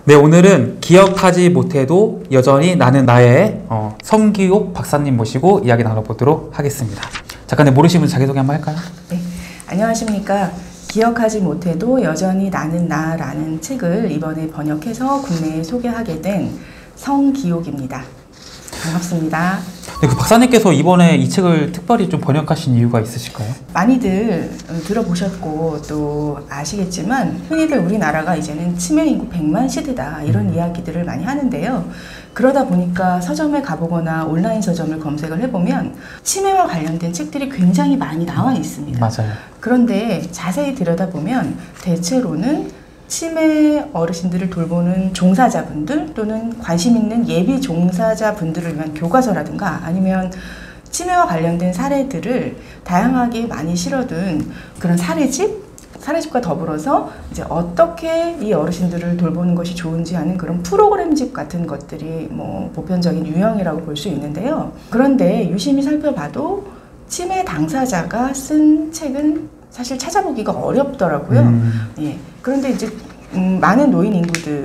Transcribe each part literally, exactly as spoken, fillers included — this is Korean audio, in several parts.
네, 오늘은 기억하지 못해도 여전히 나는 나의 어, 성기옥 박사님 모시고 이야기 나눠보도록 하겠습니다. 잠깐 모르시는 분 자기소개 한번 할까요? 네, 안녕하십니까. 기억하지 못해도 여전히 나는 나라는 책을 이번에 번역해서 국내에 소개하게 된 성기옥입니다. 반갑습니다. 네, 그 박사님께서 이번에 이 책을 특별히 좀 번역하신 이유가 있으실까요? 많이들 들어보셨고 또 아시겠지만 흔히들 우리나라가 이제는 치매 인구 백만 시대다 이런 음. 이야기들을 많이 하는데요. 그러다 보니까 서점에 가보거나 온라인 서점을 검색을 해보면 치매와 관련된 책들이 굉장히 많이 나와 있습니다. 맞아요. 그런데 자세히 들여다보면 대체로는 치매 어르신들을 돌보는 종사자분들 또는 관심 있는 예비 종사자분들을 위한 교과서라든가 아니면 치매와 관련된 사례들을 다양하게 많이 실어둔 그런 사례집, 사례집과 더불어서 이제 어떻게 이 어르신들을 돌보는 것이 좋은지 하는 그런 프로그램집 같은 것들이 뭐 보편적인 유형이라고 볼 수 있는데요. 그런데 유심히 살펴봐도 치매 당사자가 쓴 책은 사실 찾아보기가 어렵더라고요. 음. 예. 그런데 이제 음, 많은 노인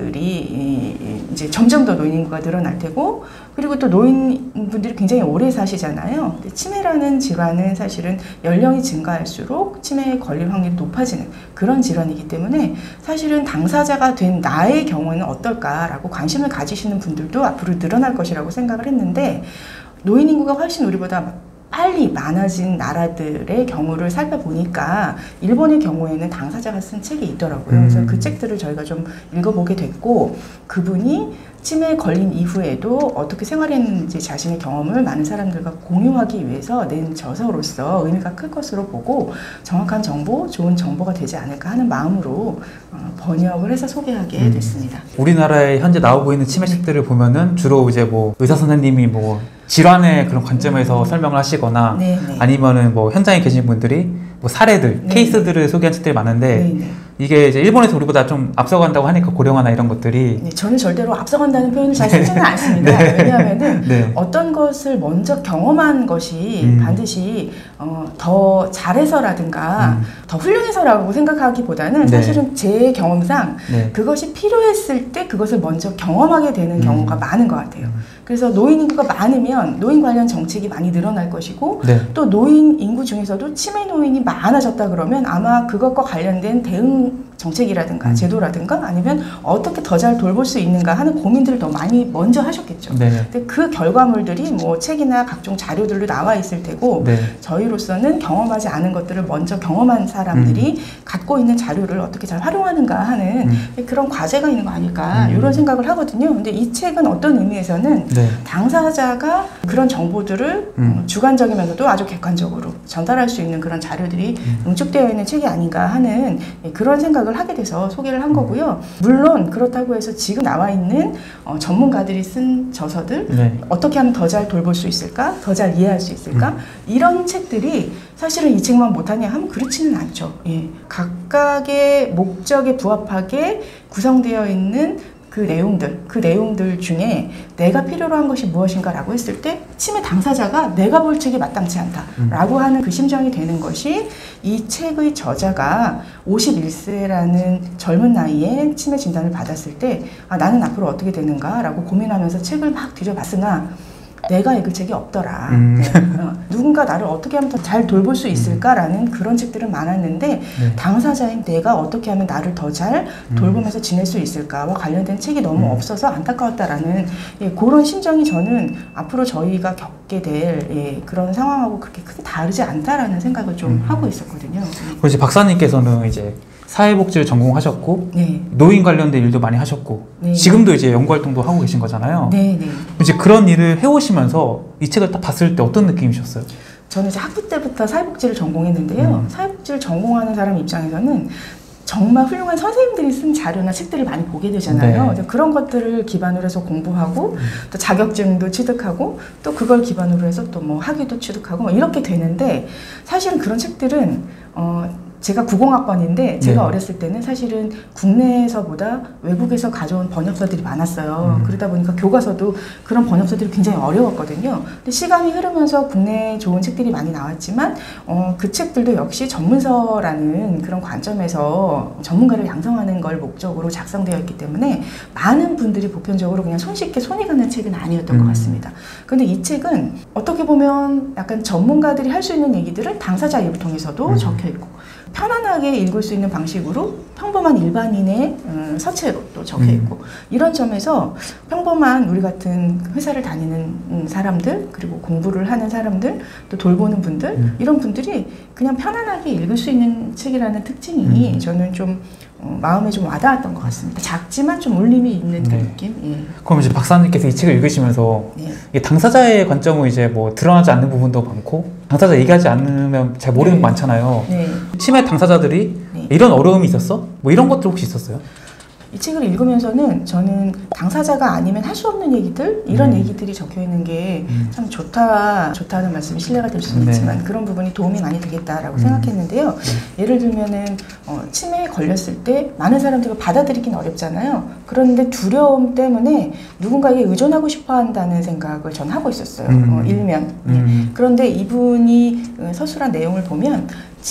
인구들이 이제 점점 더 노인 인구가 늘어날 테고, 그리고 또 노인분들이 굉장히 오래 사시잖아요. 근데 치매라는 질환은 사실은 연령이 증가할수록 치매에 걸릴 확률이 높아지는 그런 질환이기 때문에 사실은 당사자가 된 나의 경우는 어떨까라고 관심을 가지시는 분들도 앞으로 늘어날 것이라고 생각을 했는데, 노인 인구가 훨씬 우리보다 빨리 많아진 나라들의 경우를 살펴보니까 일본의 경우에는 당사자가 쓴 책이 있더라고요. 음. 그래서 그 책들을 저희가 좀 읽어보게 됐고, 그분이 치매에 걸린 이후에도 어떻게 생활했는지 자신의 경험을 많은 사람들과 공유하기 위해서 낸 저서로서 의미가 클 것으로 보고 정확한 정보, 좋은 정보가 되지 않을까 하는 마음으로 번역을 해서 소개하게 음. 됐습니다. 우리나라에 현재 나오고 있는 치매 책들을 보면은 주로 이제 뭐 의사 선생님이 뭐 질환의 그런 관점에서 음. 설명을 하시거나 네네. 아니면은 뭐 현장에 계신 분들이 뭐 사례들, 네네. 케이스들을 소개한 책들이 많은데 네네. 이게 이제 일본에서 우리보다 좀 앞서간다고 하니까 고령화나 이런 것들이 네, 저는 절대로 앞서간다는 표현을 잘 쓰지는 네. 않습니다. 네. 왜냐하면은 네. 어떤 것을 먼저 경험한 것이 음. 반드시 어, 더 잘해서라든가 음. 더 훌륭해서라고 생각하기보다는 네. 사실은 제 경험상 네. 그것이 필요했을 때 그것을 먼저 경험하게 되는 음. 경우가 많은 것 같아요. 음. 그래서 노인 인구가 많으면 노인 관련 정책이 많이 늘어날 것이고 네. 또 노인 인구 중에서도 치매 노인이 많아졌다 그러면 아마 그것과 관련된 대응 정책이라든가 음. 제도라든가 아니면 어떻게 더 잘 돌볼 수 있는가 하는 고민들을 더 많이 먼저 하셨겠죠. 네. 근데 그 결과물들이 뭐 책이나 각종 자료들로 나와 있을 테고 네. 저희로서는 경험하지 않은 것들을 먼저 경험한 사람들이 음. 갖고 있는 자료를 어떻게 잘 활용하는가 하는 음. 그런 과제가 있는 거 아닐까 음. 이런 생각을 하거든요. 근데 이 책은 어떤 의미에서는 네. 당사자가 그런 정보들을 음. 주관적이면서도 아주 객관적으로 전달할 수 있는 그런 자료들이 음. 응축되어 있는 책이 아닌가 하는 그런 생각을 하게 돼서 소개를 한 거고요. 물론 그렇다고 해서 지금 나와 있는 어, 전문가들이 쓴 저서들 네. 어떻게 하면 더 잘 돌볼 수 있을까? 더 잘 이해할 수 있을까? 음. 이런 책들이 사실은 이 책만 못하냐 하면 그렇지는 않죠. 예. 각각의 목적에 부합하게 구성되어 있는 그 내용들, 그 내용들 중에 내가 필요로 한 것이 무엇인가 라고 했을 때 치매 당사자가 내가 볼 책이 마땅치 않다 라고 음. 하는 그 심정이 되는 것이 이 책의 저자가 오십일 세라는 젊은 나이에 치매 진단을 받았을 때 아, 나는 앞으로 어떻게 되는가 라고 고민하면서 책을 막 뒤져봤으나 내가 읽을 책이 없더라. 음. 네. 어, 누군가 나를 어떻게 하면 더 잘 돌볼 수 있을까라는 음. 그런 책들은 많았는데 네. 당사자인 내가 어떻게 하면 나를 더 잘 돌보면서 지낼 수 있을까와 관련된 책이 너무 음. 없어서 안타까웠다라는 예, 그런 심정이 저는 앞으로 저희가 겪게 될 예, 그런 상황하고 그렇게 크게 다르지 않다라는 생각을 좀 음. 하고 있었거든요. 그래서 박사님께서는 이제 사회복지를 전공하셨고 네. 노인 관련된 일도 많이 하셨고 네. 지금도 이제 연구활동도 하고 계신 거잖아요. 네, 네. 이제 그런 일을 해오시면서 이 책을 딱 봤을 때 어떤 느낌이셨어요? 저는 이제 학부 때부터 사회복지를 전공했는데요. 음. 사회복지를 전공하는 사람 입장에서는 정말 훌륭한 선생님들이 쓴 자료나 책들을 많이 보게 되잖아요. 네. 그런 것들을 기반으로 해서 공부하고 음. 또 자격증도 취득하고 또 그걸 기반으로 해서 또 뭐 학위도 취득하고 뭐 이렇게 되는데 사실은 그런 책들은 어, 제가 구공학번인데 제가 네. 어렸을 때는 사실은 국내에서보다 외국에서 가져온 번역서들이 많았어요. 음. 그러다 보니까 교과서도 그런 번역서들이 굉장히 어려웠거든요. 근데 시간이 흐르면서 국내에 좋은 책들이 많이 나왔지만 어, 그 책들도 역시 전문서라는 그런 관점에서 전문가를 양성하는 걸 목적으로 작성되어 있기 때문에 많은 분들이 보편적으로 그냥 손쉽게 손이 가는 책은 아니었던 음. 것 같습니다. 근데 이 책은 어떻게 보면 약간 전문가들이 할 수 있는 얘기들을 당사자 입을 통해서도 음. 적혀 있고 편안하게 읽을 수 있는 방식으로 평범한 일반인의 음, 서체로 또 적혀 있고 음. 이런 점에서 평범한 우리 같은 회사를 다니는 음, 사람들 그리고 공부를 하는 사람들 또 돌보는 분들 음. 이런 분들이 그냥 편안하게 읽을 수 있는 책이라는 특징이 음. 저는 좀 어, 마음에 좀 와닿았던 것 같습니다. 작지만 좀 울림이 있는 그 네. 느낌. 예. 그럼 이제 박사님께서 이 책을 읽으시면서 예. 이게 당사자의 관점은 이제 뭐 드러나지 않는 부분도 많고 당사자 얘기하지 않으면 잘 모르는 네. 거 많잖아요. 네. 치매 당사자들이 네. 이런 어려움이 있었어? 뭐 이런 것들 혹시 있었어요? 이 책을 읽으면서는 저는 당사자가 아니면 할 수 없는 얘기들 이런 음. 얘기들이 적혀 있는 게 참 음. 좋다 좋다는 말씀이 신뢰가 될 수는 네. 있지만 그런 부분이 도움이 많이 되겠다라고 음. 생각했는데요. 네. 예를 들면은 어, 치매에 걸렸을 때 많은 사람들이 받아들이긴 어렵잖아요. 그런데 두려움 때문에 누군가에게 의존하고 싶어한다는 생각을 전 하고 있었어요. 음. 어, 일면. 네. 음. 그런데 이분이 서술한 내용을 보면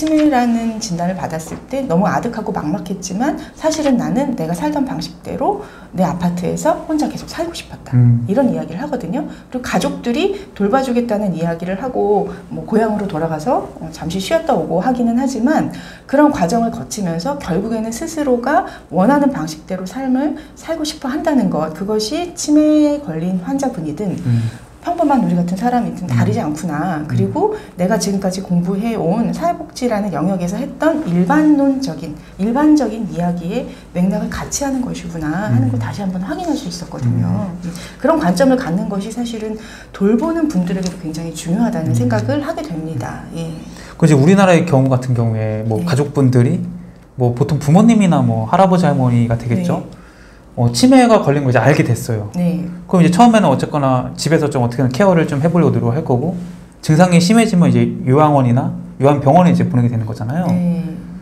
치매라는 진단을 받았을 때 너무 아득하고 막막했지만 사실은 나는 내가 살던 방식대로 내 아파트에서 혼자 계속 살고 싶었다. 음. 이런 이야기를 하거든요. 그리고 가족들이 돌봐주겠다는 이야기를 하고 뭐 고향으로 돌아가서 잠시 쉬었다 오고 하기는 하지만 그런 과정을 거치면서 결국에는 스스로가 원하는 방식대로 삶을 살고 싶어 한다는 것 그것이 치매에 걸린 환자분이든 음. 평범한 우리 같은 사람이든 다르지 않구나. 그리고 내가 지금까지 공부해온 사회복지라는 영역에서 했던 일반론적인, 일반적인 이야기의 맥락을 같이 하는 것이구나 하는 걸 다시 한번 확인할 수 있었거든요. 그런 관점을 갖는 것이 사실은 돌보는 분들에게도 굉장히 중요하다는 생각을 하게 됩니다. 예. 그 이제 우리나라의 경우 같은 경우에 뭐 네. 가족분들이 뭐 보통 부모님이나 뭐 할아버지 할머니가 되겠죠. 네. 어, 치매가 걸린 거 이제 알게 됐어요. 네. 그럼 이제 처음에는 어쨌거나 집에서 좀 어떻게든 케어를 좀 해보려고 노력할 거고 증상이 심해지면 이제 요양원이나 요양병원에 이제 보내게 되는 거잖아요. 네.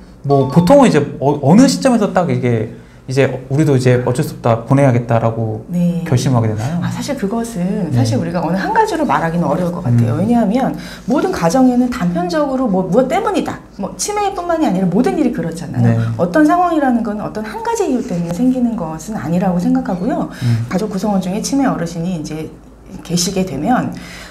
뭐 보통은 이제 어, 어느 시점에서 딱 이게 이제 우리도 이제 어쩔 수 없다 보내야겠다라고 네. 결심하게 되나요? 아, 사실 그것은 사실 네. 우리가 어느 한 가지로 말하기는 어려울 것 같아요. 음. 왜냐하면 모든 가정에는 단편적으로 뭐 무엇 때문이다. 뭐 치매뿐만이 아니라 모든 일이 그렇잖아요. 네. 어떤 상황이라는 건 어떤 한 가지 이유 때문에 생기는 것은 아니라고 생각하고요. 음. 가족 구성원 중에 치매 어르신이 이제 계시게 되면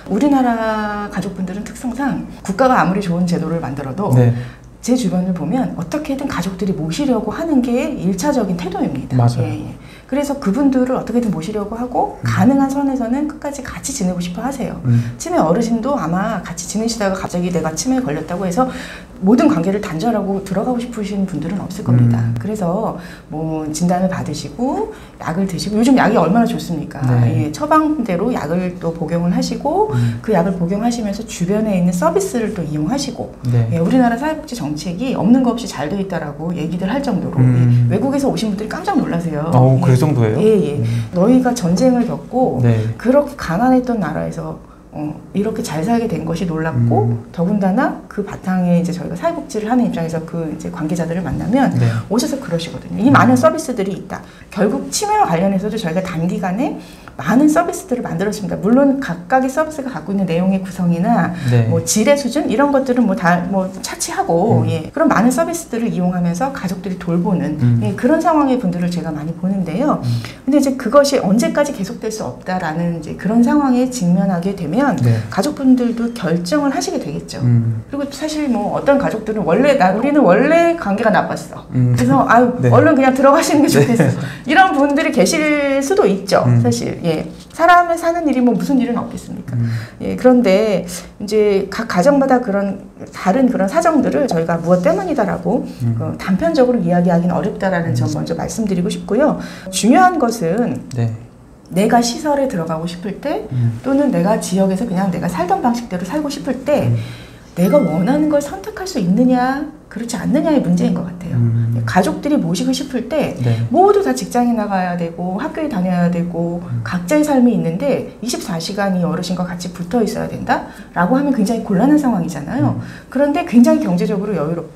우리나라 가족분들은 특성상 국가가 아무리 좋은 제도를 만들어도 네. 제 주변을 보면 어떻게든 가족들이 모시려고 하는 게 일차적인 태도입니다. 맞아요. 예, 예. 그래서 그분들을 어떻게든 모시려고 하고 음. 가능한 선에서는 끝까지 같이 지내고 싶어 하세요. 음. 치매 어르신도 아마 같이 지내시다가 갑자기 내가 치매에 걸렸다고 해서 모든 관계를 단절하고 들어가고 싶으신 분들은 없을 겁니다. 음. 그래서 뭐 진단을 받으시고 약을 드시고 요즘 약이 얼마나 좋습니까? 네. 예, 처방대로 약을 또 복용을 하시고 음. 그 약을 복용하시면서 주변에 있는 서비스를 또 이용하시고 네. 예, 우리나라 사회복지 정책이 없는 거 없이 잘 돼 있다라고 얘기들 할 정도로 음. 예, 외국에서 오신 분들이 깜짝 놀라세요. 어, 그 정도예요? 예, 예. 음. 너희가 전쟁을 겪고 네. 그렇게 가난했던 나라에서 어, 이렇게 잘 살게 된 것이 놀랍고 음. 더군다나 그 바탕에 이제 저희가 사회복지를 하는 입장에서 그 이제 관계자들을 만나면 네. 오셔서 그러시거든요. 이 음. 많은 서비스들이 있다. 결국 치매와 관련해서도 저희가 단기간에 많은 서비스들을 만들었습니다. 물론 각각의 서비스가 갖고 있는 내용의 구성이나 네. 뭐 질의 수준 이런 것들은 뭐 다 뭐 차치하고 음. 예. 그런 많은 서비스들을 이용하면서 가족들이 돌보는 음. 예. 그런 상황의 분들을 제가 많이 보는데요. 음. 근데 이제 그것이 언제까지 계속될 수 없다라는 이제 그런 상황에 직면하게 되면 네. 가족분들도 결정을 하시게 되겠죠. 음. 그리고 사실 뭐 어떤 가족들은 원래 나 우리는 원래 관계가 나빴어. 음. 그래서 아유 네. 얼른 그냥 들어가시는 게 좋겠어. 네. 이런 분들이 계실 수도 있죠. 음. 사실. 예. 사람의 사는 일이 뭐 무슨 일은 없겠습니까? 음. 예. 그런데 이제 각 가정마다 그런 다른 그런 사정들을 저희가 무엇 때문이다라고 음. 어, 단편적으로 이야기하기는 어렵다라는 음. 점 먼저 말씀드리고 싶고요. 중요한 것은 네. 내가 시설에 들어가고 싶을 때 음. 또는 내가 지역에서 그냥 내가 살던 방식대로 살고 싶을 때 음. 내가 원하는 걸 선택할 수 있느냐 그렇지 않느냐의 문제인 것 같아요. 음. 가족들이 모시고 싶을 때 네. 모두 다 직장에 나가야 되고 학교에 다녀야 되고 음. 각자의 삶이 있는데 이십사 시간이 어르신과 같이 붙어 있어야 된다라고 하면 굉장히 곤란한 상황이잖아요. 음. 그런데 굉장히 경제적으로 여유롭다.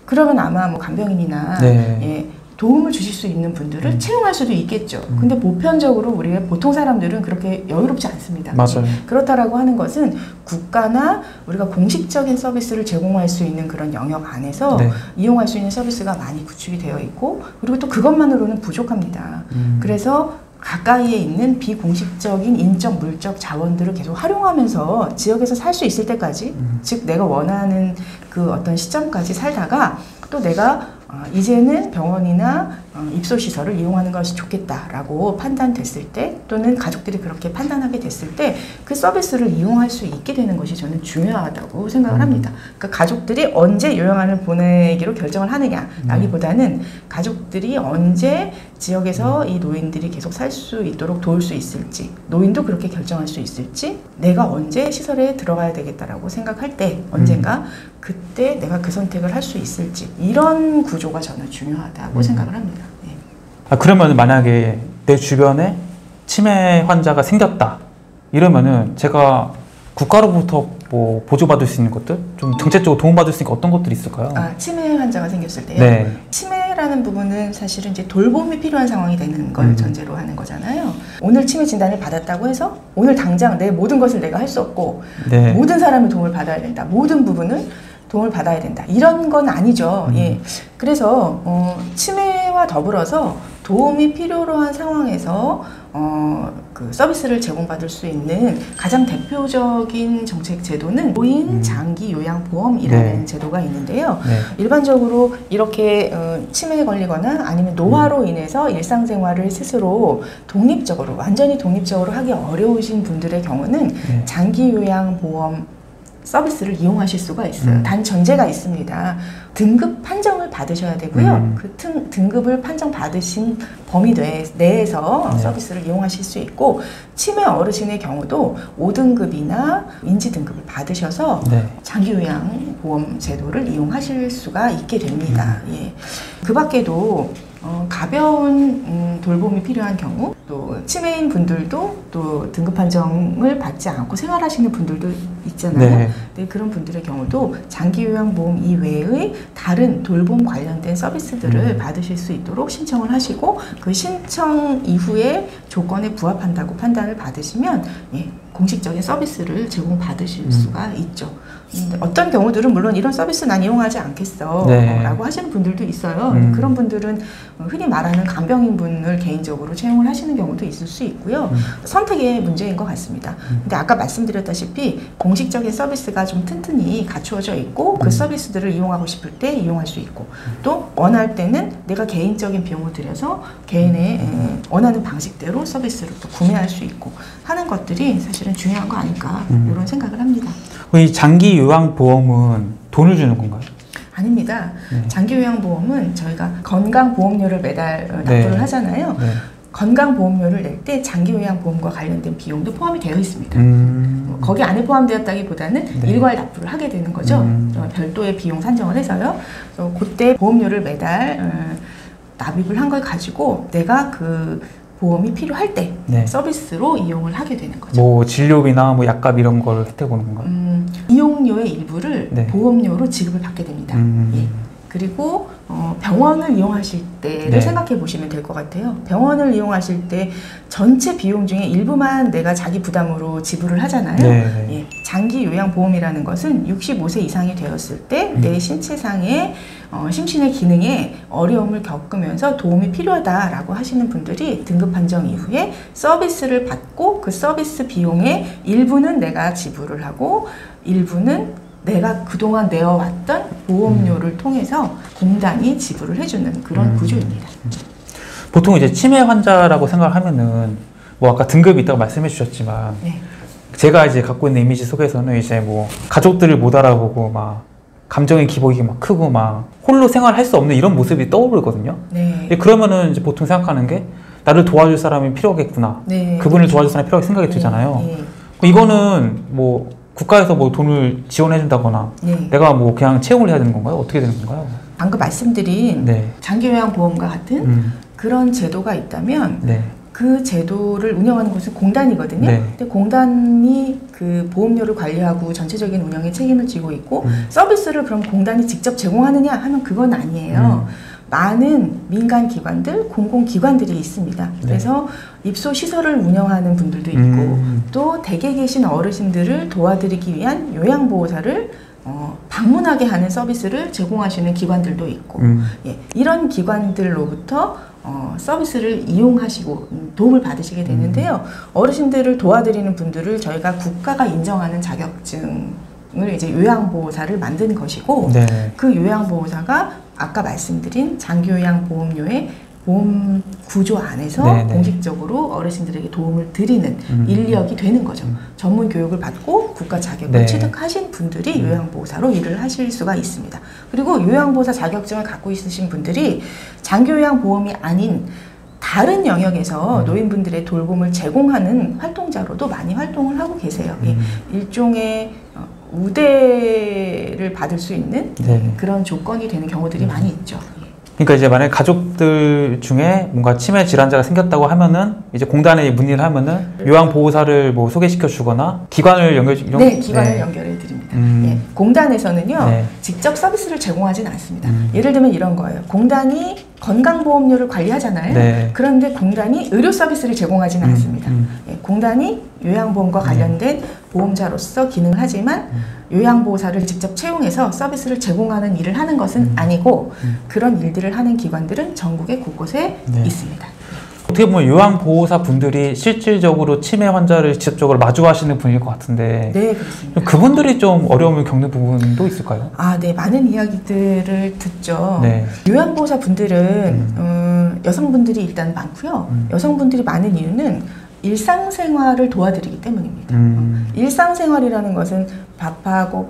그러면 아마 뭐 간병인이나 네. 예, 도움을 주실 수 있는 분들을 음. 채용할 수도 있겠죠. 음. 근데 보편적으로 우리가 보통 사람들은 그렇게 여유롭지 않습니다. 맞아요. 그렇다라고 하는 것은 국가나 우리가 공식적인 서비스를 제공할 수 있는 그런 영역 안에서 네. 이용할 수 있는 서비스가 많이 구축이 되어 있고, 그리고 또 그것만으로는 부족합니다. 음. 그래서 가까이에 있는 비공식적인 인적, 물적 자원들을 계속 활용하면서 지역에서 살 수 있을 때까지, 음. 즉 내가 원하는 그 어떤 시점까지 살다가 또 내가 어, 이제는 병원이나 어, 입소시설을 이용하는 것이 좋겠다라고 판단됐을 때, 또는 가족들이 그렇게 판단하게 됐을 때 그 서비스를 이용할 수 있게 되는 것이 저는 중요하다고 생각을 합니다. 그러니까 가족들이 언제 요양원을 보내기로 결정을 하느냐라기보다는 가족들이 언제 지역에서 이 노인들이 계속 살 수 있도록 도울 수 있을지, 노인도 그렇게 결정할 수 있을지, 내가 언제 시설에 들어가야 되겠다라고 생각할 때 언젠가 그때 내가 그 선택을 할 수 있을지, 이런 구조가 저는 중요하다고 음. 생각을 합니다. 네. 아, 그러면 만약에 내 주변에 치매 환자가 생겼다 이러면은 제가 국가로부터 뭐 보조받을 수 있는 것들, 좀 정책적으로 도움받을 수 있는 어떤 것들이 있을까요? 아, 치매 환자가 생겼을 때요? 네. 치매라는 부분은 사실은 이제 돌봄이 필요한 상황이 되는 걸 음. 전제로 하는 거잖아요. 오늘 치매 진단을 받았다고 해서 오늘 당장 내 모든 것을 내가 할 수 없고 네. 모든 사람이 도움을 받아야 된다, 모든 부분은 도움을 받아야 된다, 이런 건 아니죠. 음. 예. 그래서 어, 치매와 더불어서 도움이 필요로 한 상황에서 어, 그 서비스를 제공받을 수 있는 가장 대표적인 정책 제도는 노인 음. 장기 요양 보험이라는 네. 제도가 있는데요. 네. 일반적으로 이렇게 어, 치매에 걸리거나 아니면 노화로 음. 인해서 일상생활을 스스로 독립적으로, 완전히 독립적으로 하기 어려우신 분들의 경우는 네. 장기 요양 보험 서비스를 이용하실 수가 있어요. 음. 단 전제가 있습니다. 등급 판정을 받으셔야 되고요. 음. 그 등, 등급을 판정 받으신 범위 내, 내에서 네. 서비스를 이용하실 수 있고, 치매 어르신의 경우도 오 등급이나 인지 등급을 받으셔서 네. 장기요양보험 제도를 이용하실 수가 있게 됩니다. 음. 예. 그 밖에도 어, 가벼운 음, 돌봄이 필요한 경우, 또 치매인 분들도 또 등급 판정을 받지 않고 생활하시는 분들도 있잖아요. 네. 네, 그런 분들의 경우도 장기요양보험 이외의 다른 돌봄 관련된 서비스들을 음. 받으실 수 있도록 신청을 하시고, 그 신청 이후에 조건에 부합한다고 판단을 받으시면 예, 공식적인 서비스를 제공받으실 음. 수가 있죠. 어떤 경우들은 물론 이런 서비스 난 이용하지 않겠어 네. 라고 하시는 분들도 있어요. 음. 그런 분들은 흔히 말하는 간병인분을 개인적으로 채용을 하시는 경우도 있을 수 있고요. 음. 선택의 문제인 것 같습니다. 음. 근데 아까 말씀드렸다시피 공식적인 서비스가 좀 튼튼히 갖추어져 있고 그 음. 서비스들을 이용하고 싶을 때 이용할 수 있고, 또 원할 때는 내가 개인적인 비용을 들여서 개인의 음. 원하는 방식대로 서비스를 또 구매할 수 있고 하는 것들이 사실은 중요한 거 아닐까 음. 이런 생각을 합니다. 이 장기 요양보험은 돈을 주는 건가요? 아닙니다. 네. 장기 요양보험은 저희가 건강보험료를 매달 납부를 네. 하잖아요. 네. 건강보험료를 낼 때 장기요양보험과 관련된 비용도 포함이 되어 있습니다. 음. 거기 안에 포함되었다기보다는 네. 일괄 납부를 하게 되는 거죠. 음. 별도의 비용 산정을 해서요. 그래서 그때 보험료를 매달 어, 납입을 한 걸 가지고 내가 그 보험이 필요할 때 네. 서비스로 이용을 하게 되는 거죠. 뭐 진료비나 뭐 약값 이런 걸 혜택 보는 건가요? 음, 이용료의 일부를 네. 보험료로 지급을 받게 됩니다. 음. 예. 그리고 어, 병원을 이용하실 때를 네. 생각해 보시면 될 것 같아요. 병원을 이용하실 때 전체 비용 중에 일부만 내가 자기 부담으로 지불을 하잖아요. 네. 예. 장기 요양보험이라는 것은 육십오 세 이상이 되었을 때 내 음. 신체상의 어, 심신의 기능에 어려움을 겪으면서 도움이 필요하다라고 하시는 분들이 등급 판정 이후에 서비스를 받고 그 서비스 비용의 일부는 내가 지불을 하고 일부는 내가 그동안 내어왔던 보험료를 음. 통해서 공단이 지불을 해주는 그런 음. 구조입니다. 보통 이제 치매 환자라고 생각하면은 뭐 아까 등급이 있다고 말씀해 주셨지만 네. 제가 이제 갖고 있는 이미지 속에서는 이제 뭐 가족들을 못 알아보고 막 감정의 기복이 막 크고 막 홀로 생활할 수 없는 이런 모습이 떠오르거든요. 네. 그러면은 이제 보통 생각하는 게 나를 도와줄 사람이 필요하겠구나. 네. 그분을 그렇죠. 도와줄 사람이 필요하게 생각이 네. 들잖아요. 네. 이거는 뭐 국가에서 뭐 돈을 지원해 준다거나 네. 내가 뭐 그냥 채용을 해야 되는 건가요? 어떻게 되는 건가요? 방금 말씀드린 네. 장기요양보험과 같은 음. 그런 제도가 있다면 네. 그 제도를 운영하는 곳은 공단이거든요. 네. 근데 공단이 그 보험료를 관리하고 전체적인 운영에 책임을 지고 있고 음. 서비스를 그럼 공단이 직접 제공하느냐 하면 그건 아니에요. 음. 많은 민간 기관들, 공공기관들이 있습니다. 그래서 네. 입소 시설을 운영하는 분들도 있고 음. 또 댁에 계신 어르신들을 도와드리기 위한 요양보호사를 어, 방문하게 하는 서비스를 제공하시는 기관들도 있고 음. 예, 이런 기관들로부터 어, 서비스를 이용하시고 도움을 받으시게 되는데요. 음. 어르신들을 도와드리는 분들을 저희가 국가가 인정하는 자격증을 이제 요양보호사를 만든 것이고 네. 그 요양보호사가 아까 말씀드린 장기요양보험료의 보험 구조 안에서 네네. 공식적으로 어르신들에게 도움을 드리는 음. 인력이 되는 거죠. 음. 전문 교육을 받고 국가 자격을 네. 취득하신 분들이 음. 요양보호사로 일을 하실 수가 있습니다. 그리고 요양보호사 자격증을 갖고 있으신 분들이 장기요양보험이 아닌 다른 영역에서 음. 노인분들의 돌봄을 제공하는 활동자로도 많이 활동을 하고 계세요. 음. 일종의 우대를 받을 수 있는 네. 그런 조건이 되는 경우들이 음. 많이 있죠. 그러니까 이제 만약에 가족들 중에 뭔가 치매 질환자가 생겼다고 하면은 이제 공단에 문의를 하면은 요양보호사를 뭐 소개시켜 주거나 기관을 연결 이런 네, 기관을 네. 연결해 드립니다. 음. 예, 공단에서는요 네. 직접 서비스를 제공하지는 않습니다. 음. 예를 들면 이런 거예요. 공단이 건강보험료를 관리하잖아요. 네. 그런데 공단이 의료 서비스를 제공하지는 음. 않습니다. 음. 예, 공단이 요양보험과 관련된 음. 보험자로서 기능을 하지만 음. 요양보호사를 직접 채용해서 서비스를 제공하는 일을 하는 것은 음. 아니고 음. 그런 일들을 하는 기관들은 전국의 곳곳에 네. 있습니다. 어떻게 보면 요양보호사 분들이 실질적으로 치매 환자를 직접적으로 마주하시는 분일 것 같은데 네, 그렇습니다. 그분들이 좀 어려움을 겪는 부분도 있을까요? 아, 네. 많은 이야기들을 듣죠. 네. 요양보호사 분들은 음. 음, 여성분들이 일단 많고요. 음. 여성분들이 많은 이유는 일상생활을 도와드리기 때문입니다. 음. 일상생활이라는 것은 밥하고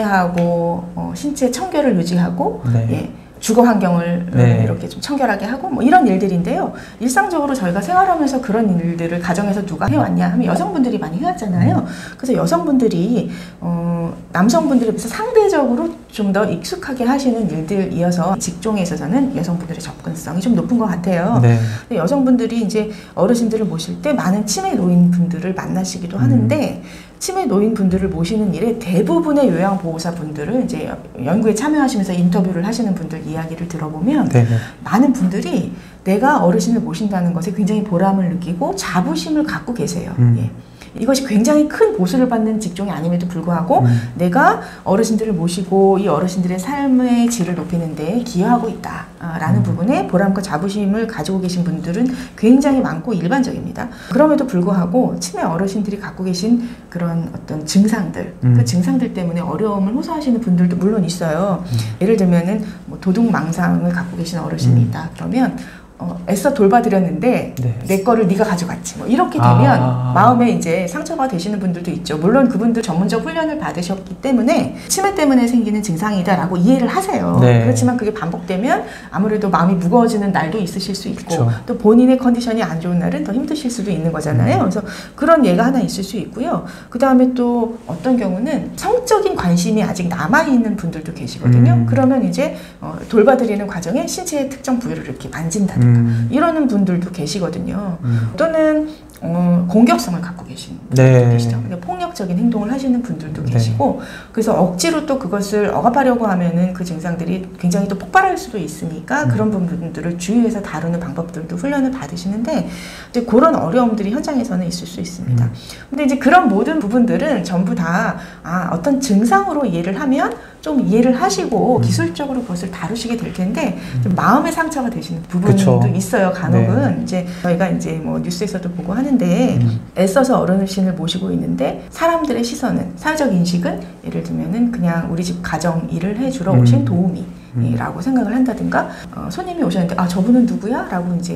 빨래하고 어, 신체 청결을 유지하고 네. 예, 주거 환경을 네. 이렇게 좀 청결하게 하고 뭐 이런 일들인데요. 일상적으로 저희가 생활하면서 그런 일들을 가정에서 누가 해왔냐 하면 여성분들이 많이 해왔잖아요. 음. 그래서 여성분들이 어, 남성분들에 비해서 상대적으로 좀 더 익숙하게 하시는 일들이어서 직종에 있어서는 여성분들의 접근성이 좀 높은 것 같아요. 네. 근데 여성분들이 이제 어르신들을 모실 때 많은 치매 노인분들을 만나시기도 음. 하는데 치매 노인분들을 모시는 일에 대부분의 요양보호사분들은 이제 연구에 참여하시면서 인터뷰를 하시는 분들 이야기를 들어보면 네네. 많은 분들이 내가 어르신을 모신다는 것에 굉장히 보람을 느끼고 자부심을 갖고 계세요. 음. 예. 이것이 굉장히 큰 보수를 받는 직종이 아님에도 불구하고 음. 내가 어르신들을 모시고 이 어르신들의 삶의 질을 높이는 데 기여하고 있다라는 음. 부분에 보람과 자부심을 가지고 계신 분들은 굉장히 많고 일반적입니다. 그럼에도 불구하고 치매 어르신들이 갖고 계신 그런 어떤 증상들, 음. 그 증상들 때문에 어려움을 호소하시는 분들도 물론 있어요. 음. 예를 들면은 뭐 도둑망상을 갖고 계신 어르신이 있다. 음. 그러면 어, 애써 돌봐드렸는데 네. 내 거를 네가 가져갔지 뭐 이렇게 되면 아 마음에 이제 상처가 되시는 분들도 있죠. 물론 그분들 전문적 훈련을 받으셨기 때문에 치매 때문에 생기는 증상이다라고 이해를 하세요. 네. 그렇지만 그게 반복되면 아무래도 마음이 무거워지는 날도 있으실 수 있고 그쵸. 또 본인의 컨디션이 안 좋은 날은 더 힘드실 수도 있는 거잖아요. 그래서 그런 예가 하나 있을 수 있고요. 그 다음에 또 어떤 경우는 성적인 관심이 아직 남아있는 분들도 계시거든요. 음. 그러면 이제 어, 돌봐드리는 과정에 신체의 특정 부위를 이렇게 만진다든가 음. 이러는 분들도 계시거든요. 음. 또는 어, 공격성을 갖고 계신 분들도 네. 계시죠. 그러니까 폭력적인 행동을 하시는 분들도 네. 계시고 그래서 억지로 또 그것을 억압하려고 하면은 그 증상들이 굉장히 또 폭발할 수도 있으니까 음. 그런 부분들을 주의해서 다루는 방법들도 훈련을 받으시는데 이제 그런 어려움들이 현장에서는 있을 수 있습니다. 음. 근데 이제 그런 모든 부분들은 전부 다 아, 어떤 증상으로 이해를 하면 좀 이해를 하시고 음. 기술적으로 그것을 다루시게 될 텐데 좀 마음의 상처가 되시는 부분도 그쵸. 있어요. 간혹은 네. 이제 저희가 이제 뭐 뉴스에서도 보고 하는데 음. 애써서 어르신을 모시고 있는데 사람들의 시선은 사회적 인식은 예를 들면은 그냥 우리 집 가정 일을 해주러 음. 오신 도우미라고 음. 생각을 한다든가 어, 손님이 오셨는데 아 저분은 누구야? 라고 이제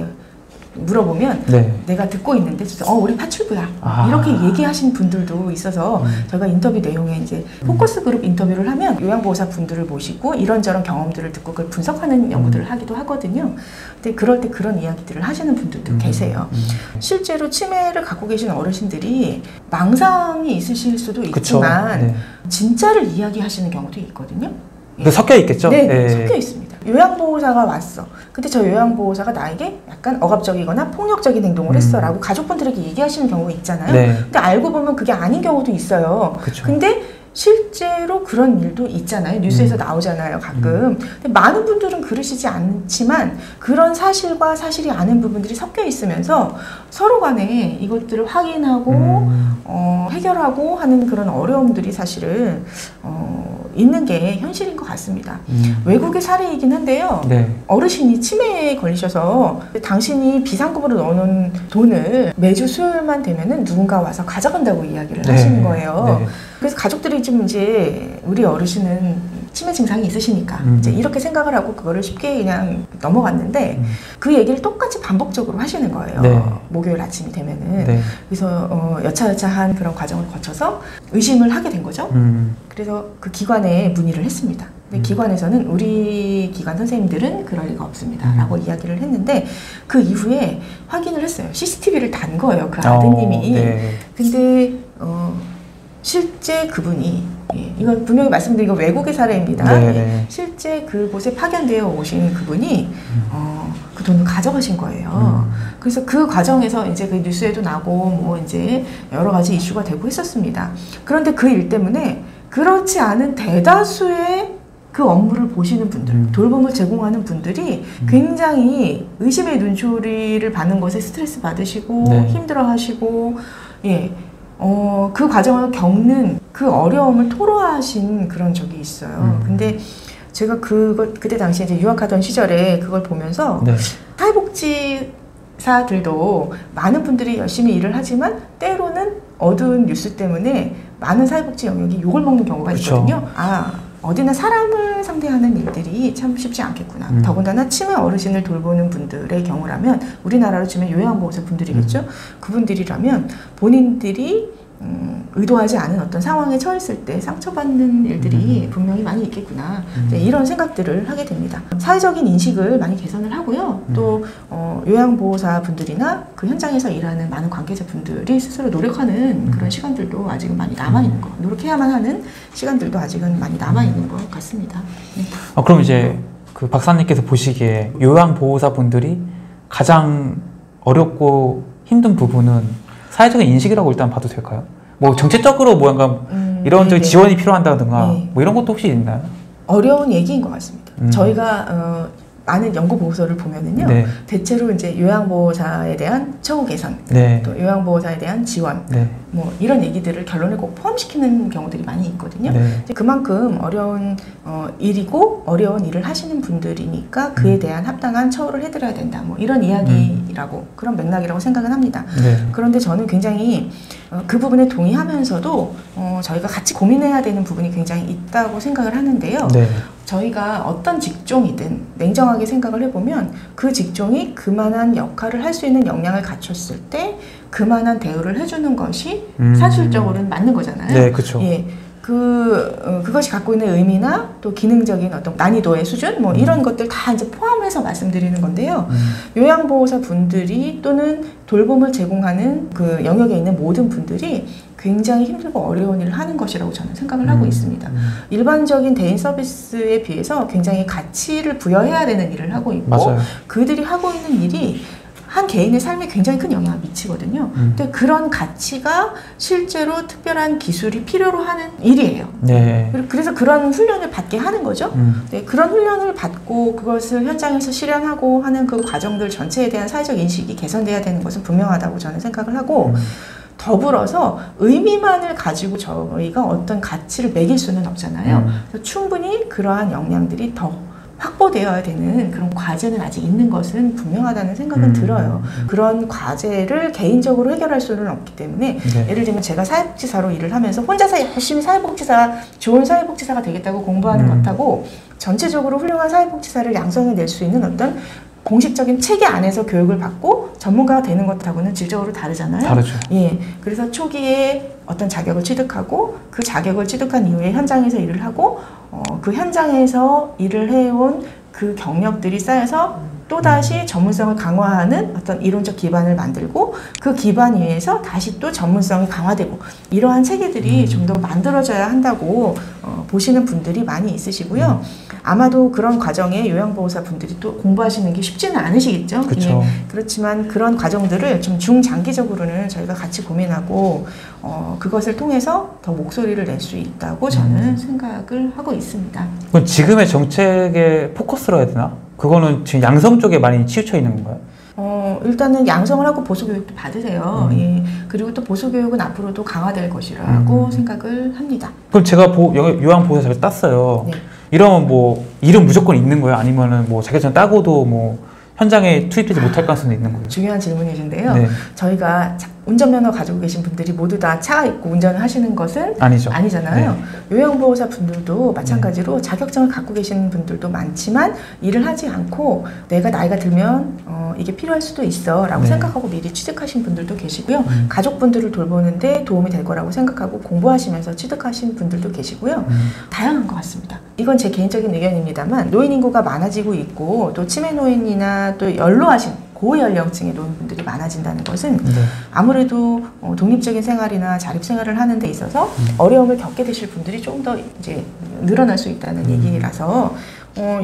물어보면 네. 내가 듣고 있는데 어 우리 파출부야 아. 이렇게 얘기하신 분들도 있어서 음. 저희가 인터뷰 내용에 이제 포커스 그룹 인터뷰를 하면 요양보호사 분들을 모시고 이런저런 경험들을 듣고 그걸 분석하는 연구들을 음. 하기도 하거든요. 근데 그럴 때 그런 이야기들을 하시는 분들도 음. 계세요. 음. 실제로 치매를 갖고 계신 어르신들이 망상이 있으실 수도 있지만 네. 진짜를 이야기하시는 경우도 있거든요. 네, 섞여 있겠죠? 네, 네, 섞여 있습니다. 요양보호사가 왔어. 근데 저 요양보호사가 나에게 약간 억압적이거나 폭력적인 행동을 음. 했어 라고 가족분들에게 얘기하시는 경우가 있잖아요. 네. 근데 알고 보면 그게 아닌 경우도 있어요. 그쵸. 근데 실제로 그런 일도 있잖아요. 뉴스에서 음. 나오잖아요, 가끔. 음. 근데 많은 분들은 그러시지 않지만 그런 사실과 사실이 아닌 부분들이 섞여 있으면서 서로 간에 이것들을 확인하고 음. 어, 해결하고 하는 그런 어려움들이 사실은 어, 있는 게 현실인 것 같습니다. 음. 외국의 사례이긴 한데요. 네. 어르신이 치매에 걸리셔서 당신이 비상금으로 넣어놓은 돈을 매주 수요일만 되면은 누군가 와서 가져간다고 이야기를 네. 하시는 거예요. 네. 그래서 가족들이 좀 이제 우리 어르신은 치매 증상이 있으시니까 음. 이제 이렇게 생각을 하고 그거를 쉽게 그냥 넘어갔는데 음. 그 얘기를 똑같이 반복적으로 하시는 거예요. 네. 목요일 아침이 되면은. 네. 그래서 어, 여차여차한 그런 과정을 거쳐서 의심을 하게 된 거죠. 음. 그래서 그 기관에 문의를 했습니다. 근데 음. 기관에서는 우리 기관 선생님들은 그럴 리가 없습니다. 음. 라고 이야기를 했는데 그 이후에 확인을 했어요. 씨씨티비를 단 거예요. 그 아드님이. 어, 네. 근데 어, 실제 그분이 예, 이건 분명히 말씀드린 건 외국의 사례입니다. 예, 실제 그곳에 파견되어 오신 그분이 음. 어, 그 돈을 가져가신 거예요. 음. 그래서 그 과정에서 이제 그 뉴스에도 나고 뭐 이제 여러 가지 이슈가 되고 했었습니다. 그런데 그 일 때문에 그렇지 않은 대다수의 그 업무를 보시는 분들, 음. 돌봄을 제공하는 분들이 음. 굉장히 의심의 눈초리를 받는 것에 스트레스 받으시고 네. 힘들어하시고 예. 어, 그 과정을 겪는 그 어려움을 토로하신 그런 적이 있어요. 음. 근데 제가 그거, 그때 당시에 이제 유학하던 시절에 그걸 보면서 네. 사회복지사들도 많은 분들이 열심히 일을 하지만 때로는 어두운 뉴스 때문에 많은 사회복지 영역이 욕을 먹는 경우가 그쵸. 있거든요. 아, 어디나 사람을 상대하는 일들이 참 쉽지 않겠구나. 음. 더군다나 치매 어르신을 돌보는 분들의 경우라면 우리나라로 치면 요양보호사 분들이겠죠. 음. 그분들이라면 본인들이 음, 의도하지 않은 어떤 상황에 처했을 때 상처받는 일들이 음. 분명히 많이 있겠구나. 음. 이런 생각들을 하게 됩니다. 사회적인 인식을 많이 개선을 하고요. 음. 또 어, 요양보호사 분들이나 그 현장에서 일하는 많은 관계자 분들이 스스로 노력하는 음. 그런 시간들도 아직은 많이 남아있는 것, 노력해야만 하는 시간들도 아직은 많이 남아있는 것 같습니다. 네. 어, 그럼 이제 그 박사님께서 보시기에 요양보호사 분들이 가장 어렵고 힘든 부분은 사회적인 인식이라고 일단 봐도 될까요? 뭐 정책적으로 뭔가 음, 이런 네, 지원이 네. 필요한다든가 네. 뭐 이런 것도 혹시 있나요? 어려운 얘기인 것 같습니다. 음. 저희가 어, 많은 연구 보고서를 보면은요, 네. 대체로 이제 요양보호사에 대한 처우 개선, 네. 또 요양보호사에 대한 지원, 네. 뭐 이런 얘기들을 결론에 꼭 포함시키는 경우들이 많이 있거든요. 네. 그만큼 어려운 어, 일이고 어려운 일을 하시는 분들이니까 그에 음. 대한 합당한 처우를 해드려야 된다. 뭐 이런 이야기라고 음. 그런 맥락이라고 생각은 합니다. 네. 그런데 저는 굉장히 어, 그 부분에 동의하면서도 어, 저희가 같이 고민해야 되는 부분이 굉장히 있다고 생각을 하는데요. 네. 저희가 어떤 직종이든 냉정하게 생각을 해보면 그 직종이 그만한 역할을 할 수 있는 역량을 갖췄을 때 그만한 대우를 해주는 것이 음. 산술적으로는 맞는 거잖아요. 네, 그렇죠. 예. 그, 어, 그것이 갖고 있는 의미나 또 기능적인 어떤 난이도의 수준 뭐 음. 이런 것들 다 이제 포함해서 말씀드리는 건데요. 음. 요양보호사 분들이 또는 돌봄을 제공하는 그 영역에 있는 모든 분들이 굉장히 힘들고 어려운 일을 하는 것이라고 저는 생각을 음. 하고 있습니다. 음. 일반적인 대인 서비스에 비해서 굉장히 가치를 부여해야 되는 일을 하고 있고 맞아요. 그들이 하고 있는 일이 한 개인의 삶에 굉장히 큰 영향을 미치거든요. 음. 근데 그런 가치가 실제로 특별한 기술이 필요로 하는 일이에요. 네. 그래서 그런 훈련을 받게 하는 거죠. 음. 네, 그런 훈련을 받고 그것을 현장에서 실현하고 하는 그 과정들 전체에 대한 사회적 인식이 개선돼야 되는 것은 분명하다고 저는 생각을 하고 음. 더불어서 의미만을 가지고 저희가 어떤 가치를 매길 수는 없잖아요. 음. 그래서 충분히 그러한 역량들이 더 확보되어야 되는 그런 과제는 아직 있는 것은 분명하다는 생각은 음. 들어요. 그런 과제를 개인적으로 해결할 수는 없기 때문에 네. 예를 들면 제가 사회복지사로 일을 하면서 혼자서 열심히 사회복지사, 좋은 사회복지사가 되겠다고 공부하는 음. 것하고 전체적으로 훌륭한 사회복지사를 양성해낼 수 있는 어떤 공식적인 체계 안에서 교육을 받고 전문가가 되는 것하고는 질적으로 다르잖아요. 다르죠. 예, 그래서 초기에 어떤 자격을 취득하고 그 자격을 취득한 이후에 현장에서 일을 하고 어, 그 현장에서 일을 해온 그 경력들이 쌓여서 또다시 음. 전문성을 강화하는 어떤 이론적 기반을 만들고 그 기반 위에서 다시 또 전문성이 강화되고 이러한 체계들이 음. 좀 더 만들어져야 한다고 어, 보시는 분들이 많이 있으시고요. 음. 아마도 그런 과정에 요양보호사 분들이 또 공부하시는 게 쉽지는 않으시겠죠. 그렇죠. 예, 그렇지만 그런 과정들을 좀 중장기적으로는 저희가 같이 고민하고 어, 그것을 통해서 더 목소리를 낼 수 있다고 저는 음. 생각을 하고 있습니다. 그럼 지금의 정책의 포커스로 해야 되나? 그거는 지금 양성 쪽에 많이 치우쳐 있는 건가요? 어, 일단은 양성을 하고 보수교육도 받으세요. 음. 예. 그리고 또 보수교육은 앞으로도 강화될 것이라고 음. 생각을 합니다. 그럼 제가 보, 요양보호사 자격 땄어요. 네. 이러면 뭐 일은 무조건 있는 거예요? 아니면은 뭐 자격증 따고도 뭐 현장에 투입되지 못할 가능성도 있는 거예요? 중요한 질문이신데요. 네. 저희가 운전면허 가지고 계신 분들이 모두 다 차가 있고 운전을 하시는 것은 아니죠. 아니잖아요. 네. 요양보호사 분들도 마찬가지로 네. 자격증을 갖고 계시는 분들도 많지만 일을 하지 않고 내가 나이가 들면 어, 이게 필요할 수도 있어 라고 네. 생각하고 미리 취득하신 분들도 계시고요. 음. 가족분들을 돌보는데 도움이 될 거라고 생각하고 공부하시면서 취득하신 분들도 계시고요. 음. 다양한 것 같습니다. 이건 제 개인적인 의견입니다만 노인 인구가 많아지고 있고 또 치매 노인이나 또 연로하신 고연령층의 노인분들이 많아진다는 것은 네. 아무래도 어, 독립적인 생활이나 자립생활을 하는 데 있어서 음. 어려움을 겪게 되실 분들이 조금 더 이제 늘어날 수 있다는 음. 얘기라서 어,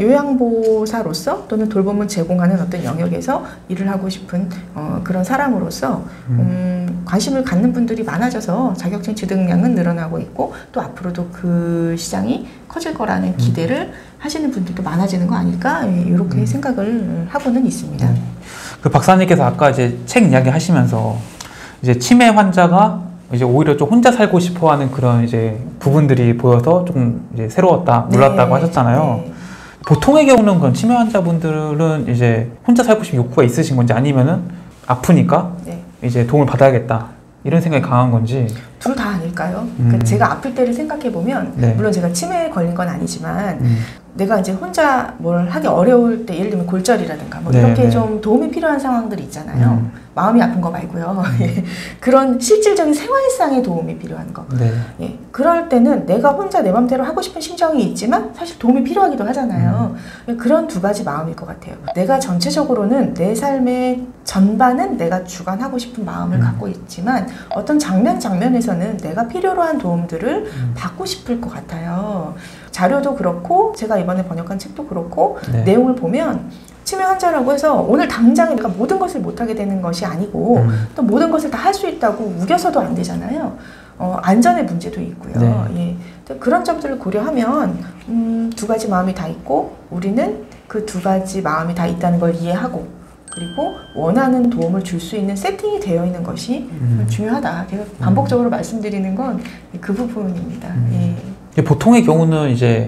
요양보호사로서 또는 돌봄을 제공하는 어떤 영역에서 일을 하고 싶은 어, 그런 사람으로서 음. 음, 관심을 갖는 분들이 많아져서 자격증 취득량은 늘어나고 있고 또 앞으로도 그 시장이 커질 거라는 음. 기대를 하시는 분들도 많아지는 거 아닐까 이렇게 음. 생각을 하고는 있습니다. 음. 그 박사님께서 아까 이제 책 이야기 하시면서 이제 치매 환자가 이제 오히려 좀 혼자 살고 싶어하는 그런 이제 부분들이 보여서 좀 이제 새로웠다, 놀랐다고 네. 하셨잖아요. 네. 보통의 경우는 그런 치매 환자분들은 이제 혼자 살고 싶은 욕구가 있으신 건지 아니면은 아프니까 네. 이제 도움을 받아야겠다 이런 생각이 강한 건지 둘 다 아닐까요? 음. 그러니까 제가 아플 때를 생각해 보면 네. 물론 제가 치매에 걸린 건 아니지만 음. 내가 이제 혼자 뭘 하기 어려울 때 예를 들면 골절이라든가 뭐 네, 이렇게 네. 좀 도움이 필요한 상황들이 있잖아요. 음. 마음이 아픈 거 말고요. 음. 그런 실질적인 생활상의 도움이 필요한 거. 네. 예. 그럴 때는 내가 혼자 내 맘대로 하고 싶은 심정이 있지만 사실 도움이 필요하기도 하잖아요. 음. 그런 두 가지 마음일 것 같아요. 내가 전체적으로는 내 삶의 전반은 내가 주관하고 싶은 마음을 음. 갖고 있지만 어떤 장면 장면에서는 내가 필요로 한 도움들을 음. 받고 싶을 것 같아요. 자료도 그렇고 제가 이번에 번역한 책도 그렇고 네. 내용을 보면 치매 환자라고 해서 오늘 당장에 내가 모든 것을 못하게 되는 것이 아니고 음. 또 모든 것을 다 할 수 있다고 우겨서도 안 되잖아요. 어, 안전의 문제도 있고요. 네. 예. 그런 점들을 고려하면 음, 두 가지 마음이 다 있고 우리는 그 두 가지 마음이 다 있다는 걸 이해하고 그리고 원하는 도움을 줄 수 있는 세팅이 되어 있는 것이 음. 중요하다. 제가 반복적으로 음. 말씀드리는 건 그 부분입니다. 음. 예. 보통의 경우는 이제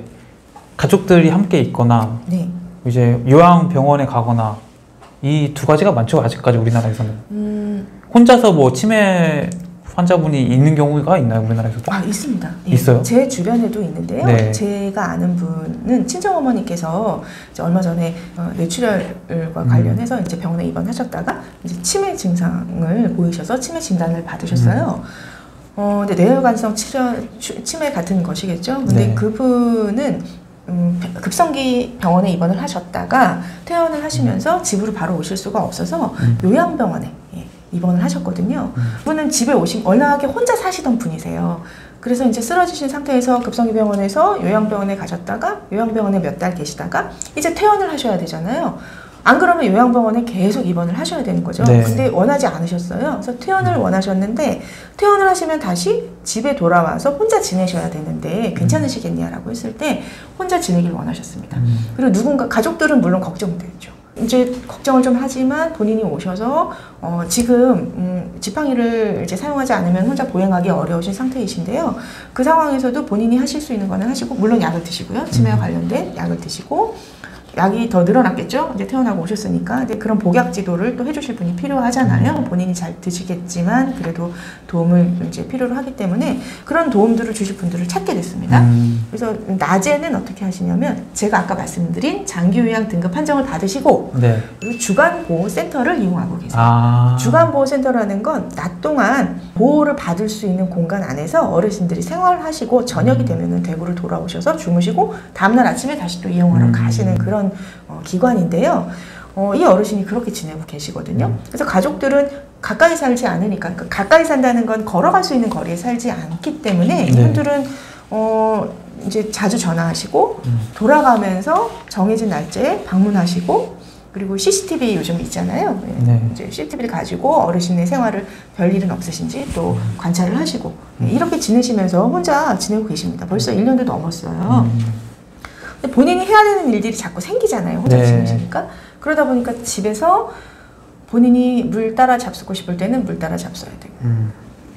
가족들이 함께 있거나 네. 이제 요양병원에 가거나 이 두 가지가 많죠 아직까지 우리나라에서는. 음... 혼자서 뭐 치매 환자분이 있는 경우가 있나요 우리나라에서도? 아 있습니다. 예. 있어요? 제 주변에도 있는데요. 네. 제가 아는 분은 친정어머니께서 이제 얼마 전에 어, 뇌출혈과 음. 관련해서 이제 병원에 입원하셨다가 이제 치매 증상을 보이셔서 치매 진단을 받으셨어요. 음. 어, 근데 뇌혈관성 치료, 치매 같은 것이겠죠. 근데 네. 그분은 음, 급성기 병원에 입원을 하셨다가 퇴원을 하시면서 음. 집으로 바로 오실 수가 없어서 음. 요양병원에 예, 입원을 하셨거든요. 음. 그분은 집에 오신 워낙에 혼자 사시던 분이세요. 그래서 이제 쓰러지신 상태에서 급성기 병원에서 요양병원에 가셨다가 요양병원에 몇 달 계시다가 이제 퇴원을 하셔야 되잖아요. 안 그러면 요양병원에 계속 입원을 하셔야 되는 거죠. 네. 근데 원하지 않으셨어요. 그래서 퇴원을 음. 원하셨는데 퇴원을 하시면 다시 집에 돌아와서 혼자 지내셔야 되는데 괜찮으시겠냐라고 했을 때 혼자 지내길 원하셨습니다. 음. 그리고 누군가 가족들은 물론 걱정되죠. 이제 걱정을 좀 하지만 본인이 오셔서 어, 지금 음, 지팡이를 이제 사용하지 않으면 혼자 보행하기 어려우신 상태이신데요. 그 상황에서도 본인이 하실 수 있는 거는 하시고 물론 약을 드시고요. 치매와 관련된 약을 드시고 약이 더 늘어났겠죠? 이제 태어나고 오셨으니까. 근데 그런 복약 지도를 또 해주실 분이 필요하잖아요. 본인이 잘 드시겠지만 그래도 도움을 이제 필요로 하기 때문에 그런 도움들을 주실 분들을 찾게 됐습니다. 음. 그래서 낮에는 어떻게 하시냐면 제가 아까 말씀드린 장기요양 등급 판정을 받으시고 네. 주간보호센터를 이용하고 계세요. 아. 주간보호센터라는 건 낮 동안 보호를 받을 수 있는 공간 안에서 어르신들이 생활하시고 저녁이 되면은 대구를 돌아오셔서 주무시고 다음날 아침에 다시 또 이용하러 음. 가시는 그런 어, 기관인데요. 어, 이 어르신이 그렇게 지내고 계시거든요. 음. 그래서 가족들은 가까이 살지 않으니까, 그러니까 가까이 산다는 건 걸어갈 수 있는 거리에 살지 않기 때문에 네. 이분들은 어, 이제 자주 전화하시고 음. 돌아가면서 정해진 날짜에 방문하시고, 그리고 씨씨티비 요즘 있잖아요. 네. 이제 씨씨티비를 가지고 어르신의 생활을 별일은 없으신지 또 관찰을 하시고 음. 이렇게 지내시면서 혼자 지내고 계십니다. 벌써 일 년도 넘었어요. 음. 근데 본인이 해야 되는 일들이 자꾸 생기잖아요. 혼자 네. 지내시니까. 그러다 보니까 집에서 본인이 물 따라 잡수고 싶을 때는 물 따라 잡숴야 되고 음.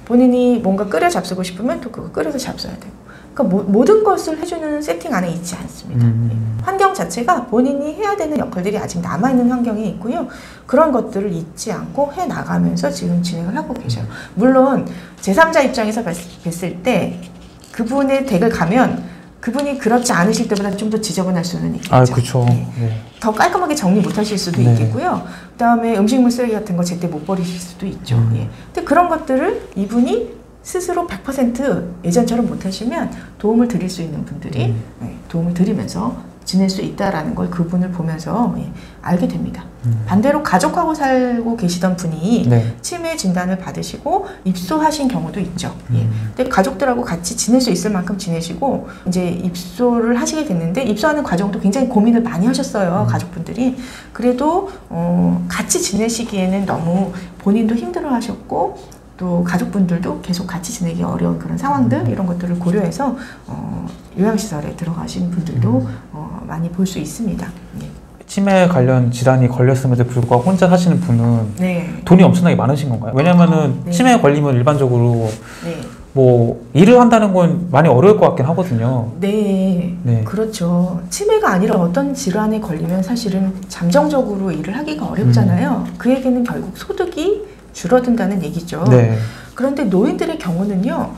본인이 뭔가 끓여 잡수고 싶으면 또 그거 끓여서 잡숴야 되고, 그러니까 모, 모든 것을 해주는 세팅 안에 있지 않습니다. 음. 환경 자체가 본인이 해야 되는 역할들이 아직 남아있는 환경에 있고요. 그런 것들을 잊지 않고 해나가면서 지금 진행을 하고 계셔요. 물론 제삼자 입장에서 봤을 때 그분의 댁을 가면 그분이 그렇지 않으실 때보다 좀 더 지저분할 수는 있겠죠. 아, 그렇죠. 네. 네. 더 깔끔하게 정리 못 하실 수도 네. 있겠고요. 그 다음에 음식물 쓰레기 같은 거 제때 못 버리실 수도 있죠. 음. 예. 근데 그런 것들을 이분이 스스로 백 퍼센트 예전처럼 못 하시면 도움을 드릴 수 있는 분들이 음. 네, 도움을 드리면서 지낼 수 있다라는 걸 그분을 보면서 예, 알게 됩니다. 음. 반대로 가족하고 살고 계시던 분이 네. 치매 진단을 받으시고 입소하신 경우도 있죠. 음. 예. 근데 가족들하고 같이 지낼 수 있을 만큼 지내시고 이제 입소를 하시게 됐는데, 입소하는 과정도 굉장히 고민을 많이 하셨어요. 음. 가족분들이. 그래도 어, 같이 지내시기에는 너무 본인도 힘들어 하셨고 또 가족분들도 계속 같이 지내기 어려운 그런 상황들, 이런 것들을 고려해서 어, 요양시설에 들어가신 분들도 어, 많이 볼 수 있습니다. 네. 치매 관련 질환이 걸렸음에도 불구하고 혼자 사시는 분은 네. 돈이 엄청나게 많으신 건가요? 왜냐면은 네. 치매에 걸리면 일반적으로 네. 뭐 일을 한다는 건 많이 어려울 것 같긴 하거든요. 네, 네, 그렇죠. 치매가 아니라 어떤 질환에 걸리면 사실은 잠정적으로 일을 하기가 어렵잖아요. 음. 그에게는 결국 소득이 줄어든다는 얘기죠. 네. 그런데 노인들의 경우는요,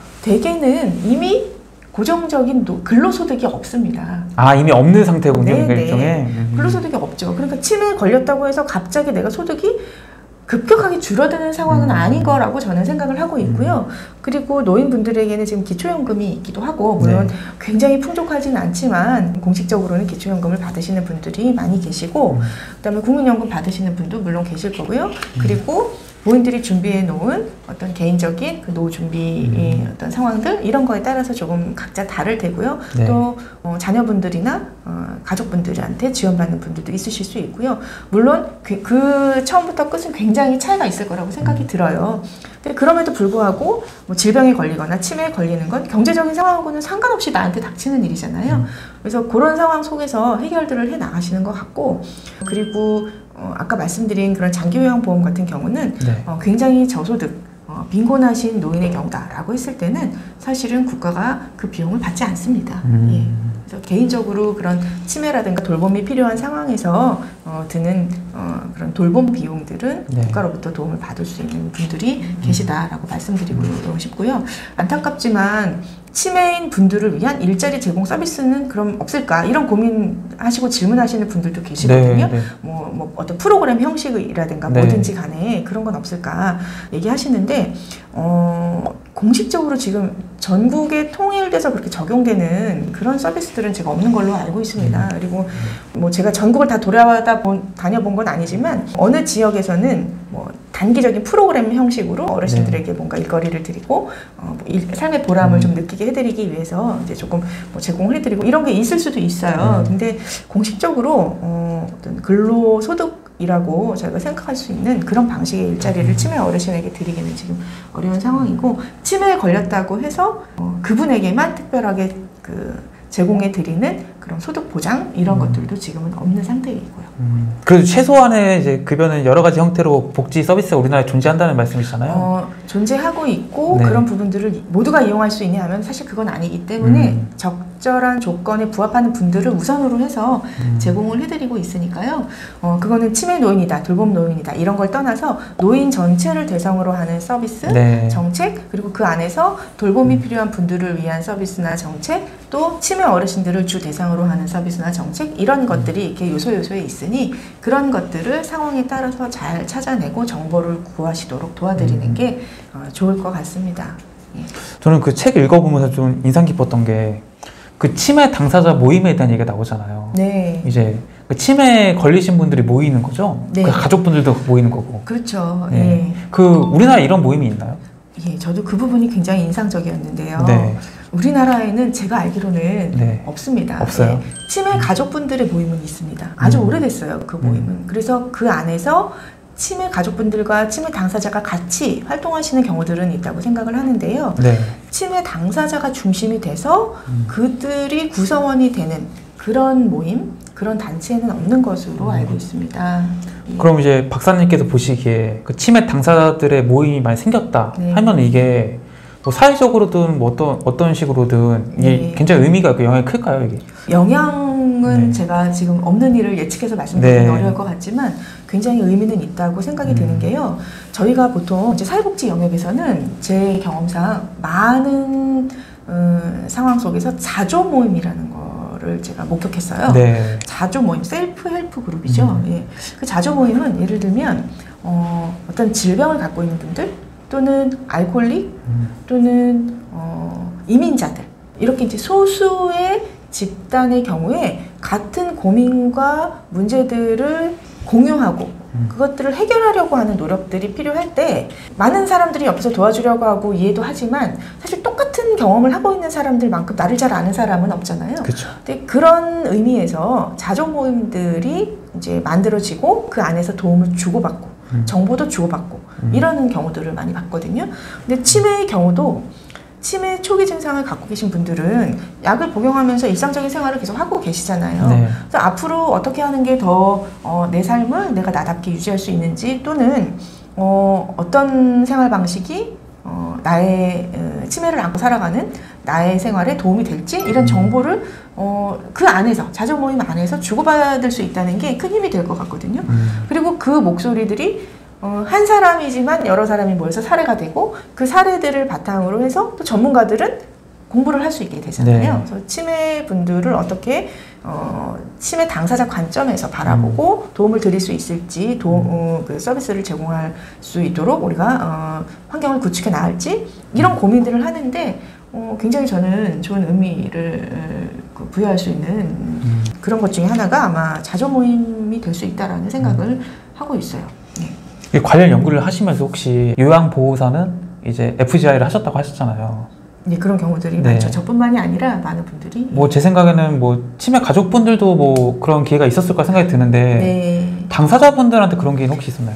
대개는 이미 고정적인 노, 근로소득이 없습니다. 아, 이미 없는 상태군요. 네, 일종의. 네. 근로소득이 없죠. 그러니까 치매에 걸렸다고 해서 갑자기 내가 소득이 급격하게 줄어드는 상황은 음. 아닌 거라고 저는 생각을 하고 있고요. 음. 그리고 노인분들에게는 지금 기초연금이 있기도 하고, 물론 네. 굉장히 풍족하진 않지만 공식적으로는 기초연금을 받으시는 분들이 많이 계시고, 음. 그다음에 국민연금 받으시는 분도 물론 계실 거고요. 음. 그리고 본인들이 준비해 놓은 어떤 개인적인 그 노후 준비의 음. 어떤 상황들, 이런 거에 따라서 조금 각자 다를 테고요. 네. 또 어, 자녀분들이나 어, 가족분들한테 지원받는 분들도 있으실 수 있고요. 물론 그, 그 처음부터 끝은 굉장히 차이가 있을 거라고 생각이 음. 들어요. 근데 그럼에도 불구하고 뭐 질병에 걸리거나 치매에 걸리는 건 경제적인 상황하고는 상관없이 나한테 닥치는 일이잖아요. 음. 그래서 그런 상황 속에서 해결들을 해 나가시는 것 같고, 그리고 어, 아까 말씀드린 그런 장기요양보험 같은 경우는 네. 어, 굉장히 저소득, 어, 빈곤하신 노인의 경우다라고 했을 때는 사실은 국가가 그 비용을 받지 않습니다. 음. 예. 그래서 개인적으로 그런 치매라든가 돌봄이 필요한 상황에서 어, 드는 어, 그런 돌봄 비용들은 네. 국가로부터 도움을 받을 수 있는 분들이 음. 계시다라고 말씀드리고 음. 싶고요. 안타깝지만 치매인 분들을 위한 일자리 제공 서비스는 그럼 없을까? 이런 고민하시고 질문하시는 분들도 계시거든요. 네, 네. 뭐, 뭐 어떤 프로그램 형식이라든가 네. 뭐든지 간에 그런 건 없을까 얘기하시는데, 어, 공식적으로 지금 전국에 통일돼서 그렇게 적용되는 그런 서비스들은 제가 없는 걸로 알고 있습니다. 그리고 뭐 제가 전국을 다 돌아다 본, 다녀본 건 아니지만 어느 지역에서는 뭐 단기적인 프로그램 형식으로 어르신들에게 네. 뭔가 일거리를 드리고 어, 뭐 일, 삶의 보람을 음. 좀 느끼게 해드리기 위해서 이제 조금 뭐 제공을 해드리고 이런 게 있을 수도 있어요. 네. 근데 공식적으로 어, 어떤 근로소득 이라고 저희가 생각할 수 있는 그런 방식의 일자리를 치매 어르신에게 드리기는 지금 어려운 상황이고, 치매에 걸렸다고 해서 어, 그분에게만 특별하게 그 제공해 드리는 그런 소득 보장 이런 음. 것들도 지금은 없는 상태이고요. 음. 그래도 최소한의 이제 급여는 여러 가지 형태로 복지 서비스가 우리나라에 존재한다는 말씀이시잖아요. 어, 존재하고 있고 네. 그런 부분들을 모두가 이용할 수 있냐 하면 사실 그건 아니기 때문에 음. 적절한 조건에 부합하는 분들을 우선으로 해서 음. 제공을 해드리고 있으니까요. 어, 그거는 치매 노인이다, 돌봄 노인이다 이런 걸 떠나서 노인 전체를 대상으로 하는 서비스, 네. 정책, 그리고 그 안에서 돌봄이 음. 필요한 분들을 위한 서비스나 정책, 또 치매 어르신들을 주 대상으로 하는 서비스나 정책, 이런 것들이 이렇게 요소 요소에 있으니 그런 것들을 상황에 따라서 잘 찾아내고 정보를 구하시도록 도와드리는 음. 게 어, 좋을 것 같습니다. 예. 저는 그 책 읽어보면서 좀 인상 깊었던 게 그 치매 당사자 모임에 대한 얘기가 나오잖아요. 네. 이제 치매 걸리신 분들이 모이는 거죠? 네. 그 가족분들도 모이는 거고. 그렇죠. 네. 네. 그 우리나라에 이런 모임이 있나요? 예, 저도 그 부분이 굉장히 인상적이었는데요. 네. 우리나라에는 제가 알기로는 네. 없습니다. 없어요? 네. 치매 가족분들의 모임은 있습니다. 아주 음. 오래됐어요, 그 모임은. 음. 그래서 그 안에서 치매 가족분들과 치매 당사자가 같이 활동하시는 경우들은 있다고 생각을 하는데요. 네. 치매 당사자가 중심이 돼서 음. 그들이 구성원이 되는 그런 모임, 그런 단체는 없는 것으로 음. 알고 있습니다. 그럼 이제 박사님께서 보시기에 그 치매 당사자들의 모임이 많이 생겼다 네. 하면 이게 뭐 사회적으로든 뭐 어떤 어떤 식으로든 이게 네. 굉장히 의미가 그 영향이 클까요, 이게? 영향은 네. 제가 지금 없는 일을 예측해서 말씀드리기 네. 어려울 것 같지만 굉장히 의미는 있다고 생각이 음. 드는 게요. 저희가 보통 이제 사회복지 영역에서는 제 경험상 많은 음, 상황 속에서 자조 모임이라는 거를 제가 목격했어요. 네. 자조 모임, 셀프 헬프 그룹이죠. 음. 예. 그 자조 모임은 예를 들면 어, 어떤 질병을 갖고 있는 분들 또는 알코올릭 음. 또는 어, 이민자들 이렇게 이제 소수의 집단의 경우에 같은 고민과 문제들을 공유하고 음. 그것들을 해결하려고 하는 노력들이 필요할 때 많은 사람들이 옆에서 도와주려고 하고 이해도 하지만 사실 똑같은 경험을 하고 있는 사람들만큼 나를 잘 아는 사람은 없잖아요. 그렇죠. 근데 그런 의미에서 자조 모임들이 이제 만들어지고 그 안에서 도움을 주고받고 음. 정보도 주고받고 음. 이러는 경우들을 많이 봤거든요. 근데 치매의 경우도 치매 초기 증상을 갖고 계신 분들은 약을 복용하면서 일상적인 생활을 계속 하고 계시잖아요. 네. 그래서 앞으로 어떻게 하는 게 더 내 삶을 내가 나답게 유지할 수 있는지 또는 어, 어떤 생활 방식이 어, 나의 어, 치매를 안고 살아가는 나의 생활에 도움이 될지 이런 정보를 어, 그 안에서 자조 모임 안에서 주고받을 수 있다는 게 큰 힘이 될 것 같거든요. 음. 그리고 그 목소리들이 어, 한 사람이지만 여러 사람이 모여서 사례가 되고 그 사례들을 바탕으로 해서 또 전문가들은 공부를 할 수 있게 되잖아요. 네. 그래서 치매 분들을 어떻게 어, 치매 당사자 관점에서 바라보고 음. 도움을 드릴 수 있을지 도, 어, 그 서비스를 제공할 수 있도록 우리가 어, 환경을 구축해 나갈지 이런 고민들을 하는데 어, 굉장히 저는 좋은 의미를 어, 부여할 수 있는 음. 그런 것 중에 하나가 아마 자조 모임이 될 수 있다라는 생각을 음. 하고 있어요. 네. 관련 연구를 하시면서 혹시 요양보호사는 이제 에프지아이를 하셨다고 하셨잖아요. 네, 그런 경우들이 네. 많죠. 저뿐만이 아니라 많은 분들이. 뭐 제 생각에는 뭐 치매 가족분들도 뭐 그런 기회가 있었을 거라 생각이 드는데 네. 당사자분들한테 그런 기회는 혹시 있었나요?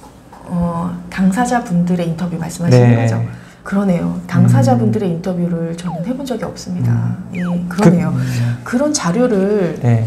어, 당사자분들의 인터뷰 말씀하시는 네. 거죠? 그러네요. 당사자분들의 음. 인터뷰를 저는 해본 적이 없습니다. 음. 예, 그러네요. 그, 그런 자료를 네.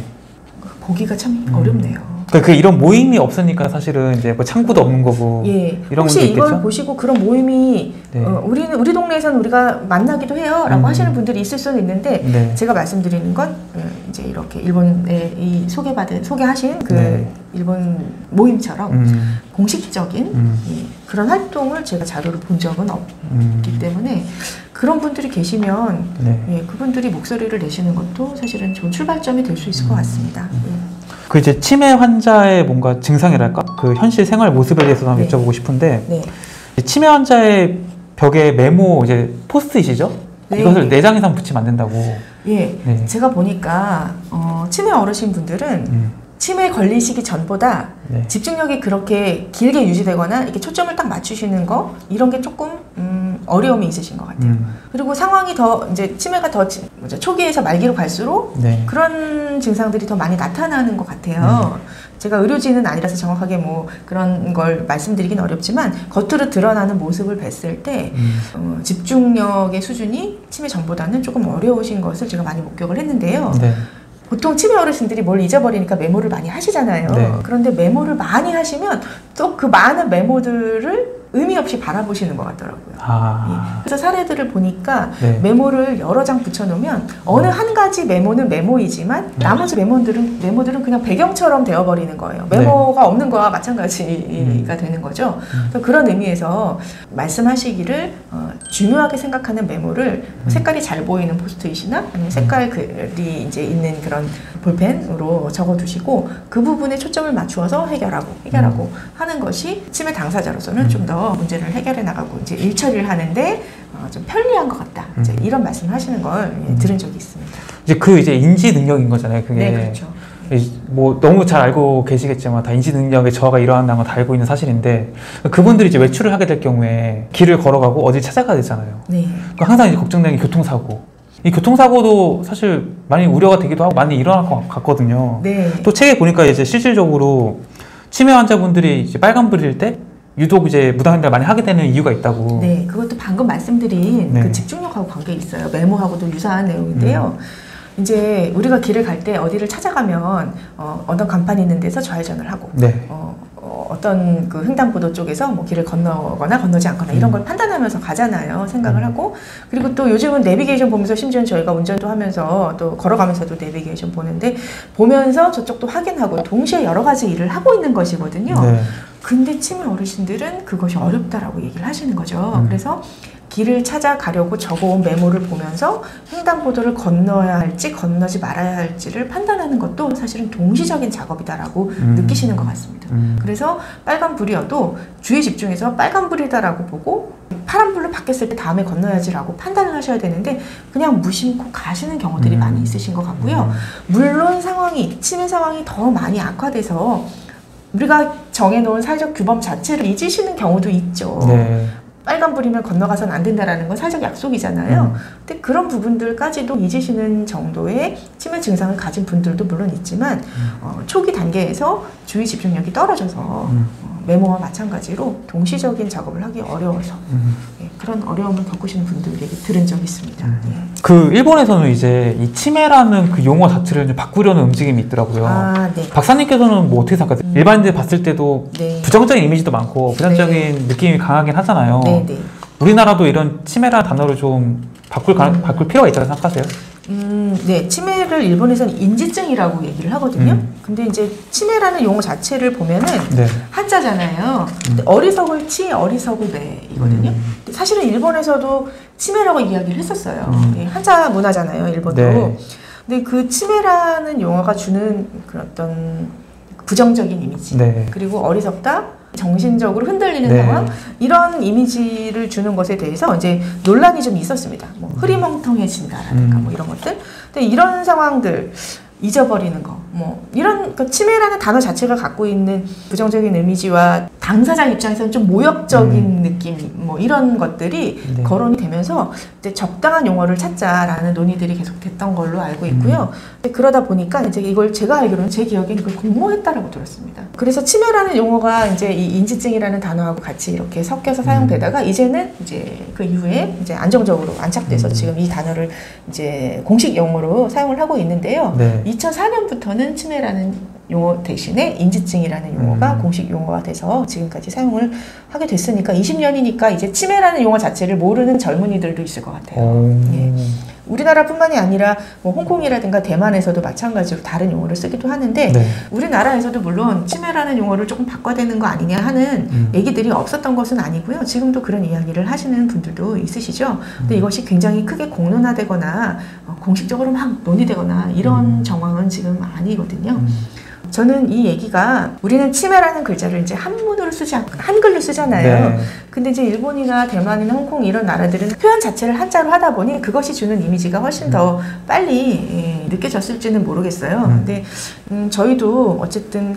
보기가 참 음. 어렵네요. 그 이런 모임이 없으니까 사실은 이제 뭐 창구도 없는 거고. 예. 이런 혹시 이걸 있겠죠? 보시고 그런 모임이 네. 어, 우리는 우리 동네에서는 우리가 만나기도 해요라고 음. 하시는 분들이 있을 수는 있는데 네. 제가 말씀드리는 건 어, 이제 이렇게 일본에 이 소개받은 소개하신 그 네. 일본 모임처럼 음. 공식적인 음. 예, 그런 활동을 제가 자료를 본 적은 없기 음. 때문에 그런 분들이 계시면 네. 예, 그분들이 목소리를 내시는 것도 사실은 좋은 출발점이 될 수 있을 것 같습니다. 예. 그 이제 치매 환자의 뭔가 증상이랄까? 그 현실 생활 모습에 대해서 한번 네. 여쭤보고 싶은데 네. 치매 환자의 벽에 메모 이제 포스트잇이죠? 네. 이것을 네 장 이상 붙이면 안 된다고. 예, 네. 제가 보니까 어, 치매 어르신 분들은 음. 치매 걸리시기 전보다 네. 집중력이 집중력이 그렇게 길게 유지되거나 이렇게 초점을 딱 맞추시는 거 이런 게 조금 음, 어려움이 있으신 것 같아요. 음. 그리고 상황이 더 이제 치매가 더 지- 뭐죠? 초기에서 말기로 갈수록 네. 그런 증상들이 더 많이 나타나는 것 같아요. 음. 제가 의료진은 아니라서 정확하게 뭐 그런 걸 말씀드리긴 어렵지만 겉으로 드러나는 모습을 뵀을 때 음. 어, 집중력의 수준이 치매 전보다는 조금 어려우신 것을 제가 많이 목격을 했는데요. 네. 보통 치매 어르신들이 뭘 잊어버리니까 메모를 많이 하시잖아요. 네. 그런데 메모를 많이 하시면 또 그 많은 메모들을 의미 없이 바라보시는 것 같더라고요. 아. 예. 그래서 사례들을 보니까 네. 메모를 여러 장 붙여놓으면 어느 음. 한 가지 메모는 메모이지만 네. 나머지 메모들은 메모들은 그냥 배경처럼 되어버리는 거예요. 네. 메모가 없는 거와 마찬가지가 음. 되는 거죠. 음. 그래서 그런 의미에서 말씀하시기를 어, 중요하게 생각하는 메모를 음. 색깔이 잘 보이는 포스트잇이나 아니면 색깔 글이 이제 있는 그런 볼펜으로 적어두시고 그 부분에 초점을 맞추어서 해결하고 해결하고 음. 하는 것이 치매 당사자로서는 음. 좀 더 문제를 해결해 나가고 이제 일 처리를 하는데 어, 좀 편리한 것 같다. 음. 이제 이런 말씀을 하시는 걸 예, 음. 들은 적이 있습니다. 이제 그 이제 인지 능력인 거잖아요. 그게. 네, 그렇죠. 뭐 너무 잘 알고 계시겠지만 다 인지 능력의 저하가 일어난다는 건 다 알고 있는 사실인데 그분들이 이제 외출을 하게 될 경우에 길을 걸어가고 어디 찾아가야 되잖아요. 네. 그러니까 항상 이제 걱정되는 게 교통사고. 이 교통사고도 사실 많이 우려가 되기도 하고 많이 일어날 것 같거든요. 네. 또 책에 보니까 이제 실질적으로 치매 환자분들이 이제 빨간불일 때 유독 이제 무단횡단을 많이 하게 되는 이유가 있다고. 네, 그것도 방금 말씀드린 네. 그 집중력하고 관계 있어요. 메모하고도 유사한 내용인데요. 음. 이제 우리가 길을 갈 때 어디를 찾아가면 어, 어떤 간판이 있는 데서 좌회전을 하고 네. 어, 어, 어떤 그 횡단보도 쪽에서 뭐 길을 건너거나 건너지 않거나 이런 걸 판단하면서 가잖아요. 생각을 하고. 그리고 또 요즘은 내비게이션 보면서 심지어 저희가 운전도 하면서 또 걸어가면서도 내비게이션 보는데 보면서 저쪽도 확인하고 동시에 여러 가지 일을 하고 있는 것이거든요. 네. 근데 치매 어르신들은 그것이 어렵다라고 얘기를 하시는 거죠. 음. 그래서 길을 찾아가려고 적어온 메모를 보면서 횡단보도를 건너야 할지 건너지 말아야 할지를 판단하는 것도 사실은 동시적인 작업이다라고 음. 느끼시는 것 같습니다. 음. 그래서 빨간불이어도 주의에 집중해서 빨간불이다라고 보고 파란불로 바뀌었을 때 다음에 건너야지라고 판단을 하셔야 되는데 그냥 무심코 가시는 경우들이 음. 많이 있으신 것 같고요. 물론 상황이 치매 상황이 더 많이 악화돼서 우리가 정해놓은 사회적 규범 자체를 잊으시는 경우도 있죠. 네. 빨간불이면 건너가서는 안 된다라는 건 사회적 약속이잖아요. 음. 근데 그런 부분들까지도 잊으시는 정도의 치매 증상을 가진 분들도 물론 있지만 음. 어, 초기 단계에서 주의 집중력이 떨어져서 음. 어, 메모와 마찬가지로 동시적인 작업을 하기 어려워서 음. 예, 그런 어려움을 겪으시는 분들에게 들은 적이 있습니다. 음. 예. 그 일본에서는 이제 이 치매라는 그 용어 자체를 좀 바꾸려는 움직임이 있더라고요. 아, 네. 박사님께서는 뭐 어떻게 생각하세요? 음. 일반인들 봤을 때도 네. 부정적인 이미지도 많고 부정적인 네. 느낌이 강하긴 하잖아요. 네, 네. 우리나라도 이런 치매라는 단어를 좀 바꿀, 가, 음. 바꿀 필요가 있다고 생각하세요? 음, 네. 치매를 일본에서는 인지증이라고 얘기를 하거든요. 음. 근데 이제 치매라는 용어 자체를 보면은 네. 한자잖아요. 음. 어리석을 치, 어리석을 매이거든요. 음. 사실은 일본에서도 치매라고 이야기를 했었어요. 음. 예, 한자 문화잖아요, 일본도. 네. 근데 그 치매라는 용어가 주는 그 어떤 부정적인 이미지, 네. 그리고 어리석다, 정신적으로 흔들리는 네. 상황, 이런 이미지를 주는 것에 대해서 이제 논란이 좀 있었습니다. 뭐 흐리멍텅해진다라든가 음. 뭐 이런 것들. 근데 이런 상황들 잊어버리는 거, 뭐 이런 그 치매라는 단어 자체가 갖고 있는 부정적인 이미지와 당사자 입장에서는 좀 모욕적인 음. 느낌, 뭐 이런 것들이 네. 거론이 되면서 이제 적당한 용어를 찾자라는 논의들이 계속 됐던 걸로 알고 있고요. 음. 근데 그러다 보니까 이제 이걸 제가 알기로는 제 기억엔 그걸 공모했다라고 들었습니다. 그래서 치매라는 용어가 이제 이 인지증이라는 단어하고 같이 이렇게 섞여서 사용되다가 음. 이제는 이제 그 이후에 이제 안정적으로 안착돼서 음. 지금 이 단어를 이제 공식 용어로 사용을 하고 있는데요. 네. 이천사 년부터는 치매라는 용어 대신에 인지증이라는 용어가 음. 공식 용어가 돼서 지금까지 사용을 하게 됐으니까 이십 년이니까 이제 치매라는 용어 자체를 모르는 젊은이들도 있을 것 같아요. 오. 예. 우리나라뿐만이 아니라 뭐 홍콩이라든가 대만에서도 마찬가지로 다른 용어를 쓰기도 하는데 네. 우리나라에서도 물론 치매라는 용어를 조금 바꿔야 되는 거 아니냐 하는 음. 얘기들이 없었던 것은 아니고요. 지금도 그런 이야기를 하시는 분들도 있으시죠. 근데 음. 이것이 굉장히 크게 공론화되거나 어, 공식적으로 막 논의되거나 이런 음. 정황은 지금 아니거든요. 음. 저는 이 얘기가 우리는 치매라는 글자를 이제 한문으로 쓰지 않고 한글로 쓰잖아요. 네. 근데 이제 일본이나 대만이나 홍콩 이런 나라들은 표현 자체를 한자로 하다 보니 그것이 주는 이미지가 훨씬 더 빨리 예, 느껴졌을지는 모르겠어요. 음. 근데 음, 저희도 어쨌든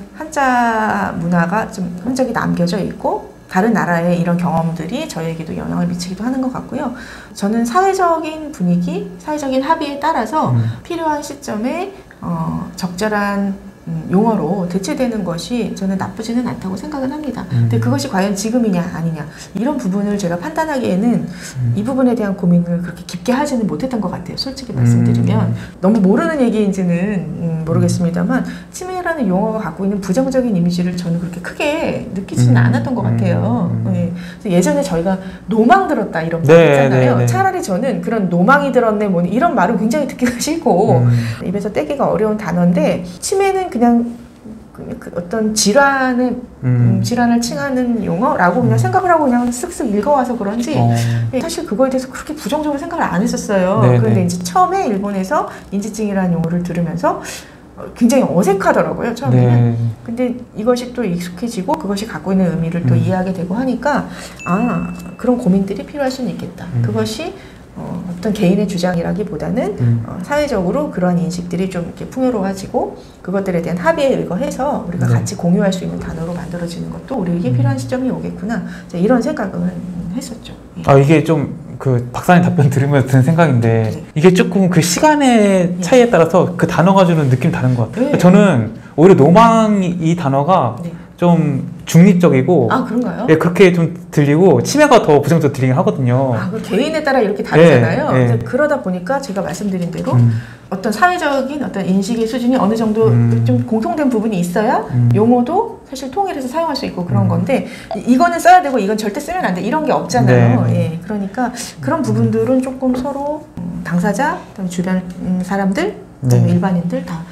한자 문화가 좀 흔적이 남겨져 있고 다른 나라의 이런 경험들이 저희에게도 영향을 미치기도 하는 것 같고요. 저는 사회적인 분위기, 사회적인 합의에 따라서 음. 필요한 시점에 어, 적절한 음, 용어로 대체되는 것이 저는 나쁘지는 않다고 생각은 합니다. 음. 근데 그것이 과연 지금이냐 아니냐 이런 부분을 제가 판단하기에는 음. 이 부분에 대한 고민을 그렇게 깊게 하지는 못했던 것 같아요. 솔직히 말씀드리면 음. 너무 모르는 얘기인지는 음, 모르겠습니다만 치매라는 용어가 갖고 있는 부정적인 이미지를 저는 그렇게 크게 느끼지는 음. 않았던 것 같아요. 음. 네. 그래서 예전에 저희가 노망 들었다 이런 말 네, 했잖아요. 네, 네. 차라리 저는 그런 노망이 들었네 뭐니 이런 말은 굉장히 듣기가 싫고 음. 입에서 떼기가 어려운 단어인데 치매는 그냥 그, 그 어떤 질환의 음. 음, 질환을 칭하는 용어라고 그냥 음. 생각을 하고 그냥 쓱쓱 읽어와서 그런지 어. 사실 그거에 대해서 그렇게 부정적으로 생각을 안 했었어요. 네네. 그런데 이제 처음에 일본에서 인지증이라는 용어를 들으면서 굉장히 어색하더라고요, 처음에는. 네. 근데 이것이 또 익숙해지고 그것이 갖고 있는 의미를 또 음. 이해하게 되고 하니까 아, 그런 고민들이 필요할 수는 있겠다. 음. 그것이 어, 어떤 개인의 주장이라기보다는 음. 어, 사회적으로 그러한 인식들이 좀 이렇게 풍요로워지고 그것들에 대한 합의에 의거해서 우리가 네. 같이 공유할 수 있는 단어로 만들어지는 것도 우리에게 음. 필요한 시점이 오겠구나. 이런 생각은 했었죠. 예. 아 이게 좀 그 박사님 답변 들으면서 드는 생각인데 네. 이게 조금 그 시간의 차이에 따라서 그 단어가 주는 느낌이 다른 것 같아요. 네. 저는 오히려 노망 이 단어가 네. 좀 중립적이고 아 그런가요? 네, 그렇게 좀 들리고 치매가 더 부정적으로 들리긴 하거든요. 아, 그 개인에 따라 이렇게 다르잖아요. 네, 네. 그러다 보니까 제가 말씀드린 대로 음. 어떤 사회적인 어떤 인식의 수준이 어느 정도 음. 좀 공통된 부분이 있어야 음. 용어도 사실 통일해서 사용할 수 있고 그런 음. 건데 이거는 써야 되고 이건 절대 쓰면 안 돼 이런 게 없잖아요. 네. 예, 그러니까 그런 부분들은 조금 서로 당사자, 주변 사람들, 네. 일반인들 다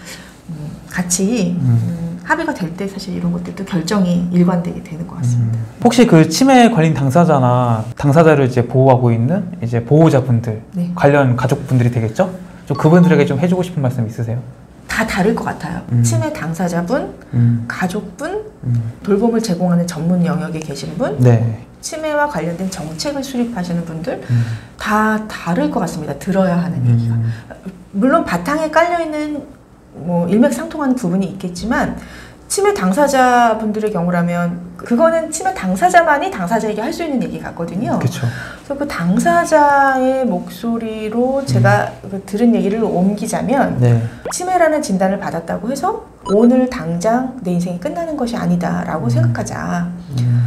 같이 음. 합의가 될 때 사실 이런 것들도 결정이 일관되게 되는 것 같습니다. 음. 혹시 그 치매 관련 당사자나 당사자를 이제 보호하고 있는 이제 보호자분들 네. 관련 가족분들이 되겠죠? 좀 그분들에게 좀 해주고 싶은 말씀 있으세요? 다 다를 것 같아요. 음. 치매 당사자분, 음. 가족분, 음. 돌봄을 제공하는 전문 영역에 계신 분, 네. 치매와 관련된 정책을 수립하시는 분들 음. 다 다를 것 같습니다. 들어야 하는 음. 얘기가. 물론 바탕에 깔려있는 뭐 일맥상통하는 부분이 있겠지만 치매 당사자분들의 경우라면 그거는 치매 당사자만이 당사자에게 할 수 있는 얘기 같거든요. 그쵸. 그래서 그 당사자의 목소리로 제가 음. 그 들은 얘기를 옮기자면 네. 치매라는 진단을 받았다고 해서 오늘 당장 내 인생이 끝나는 것이 아니다라고 음. 생각하자. 음.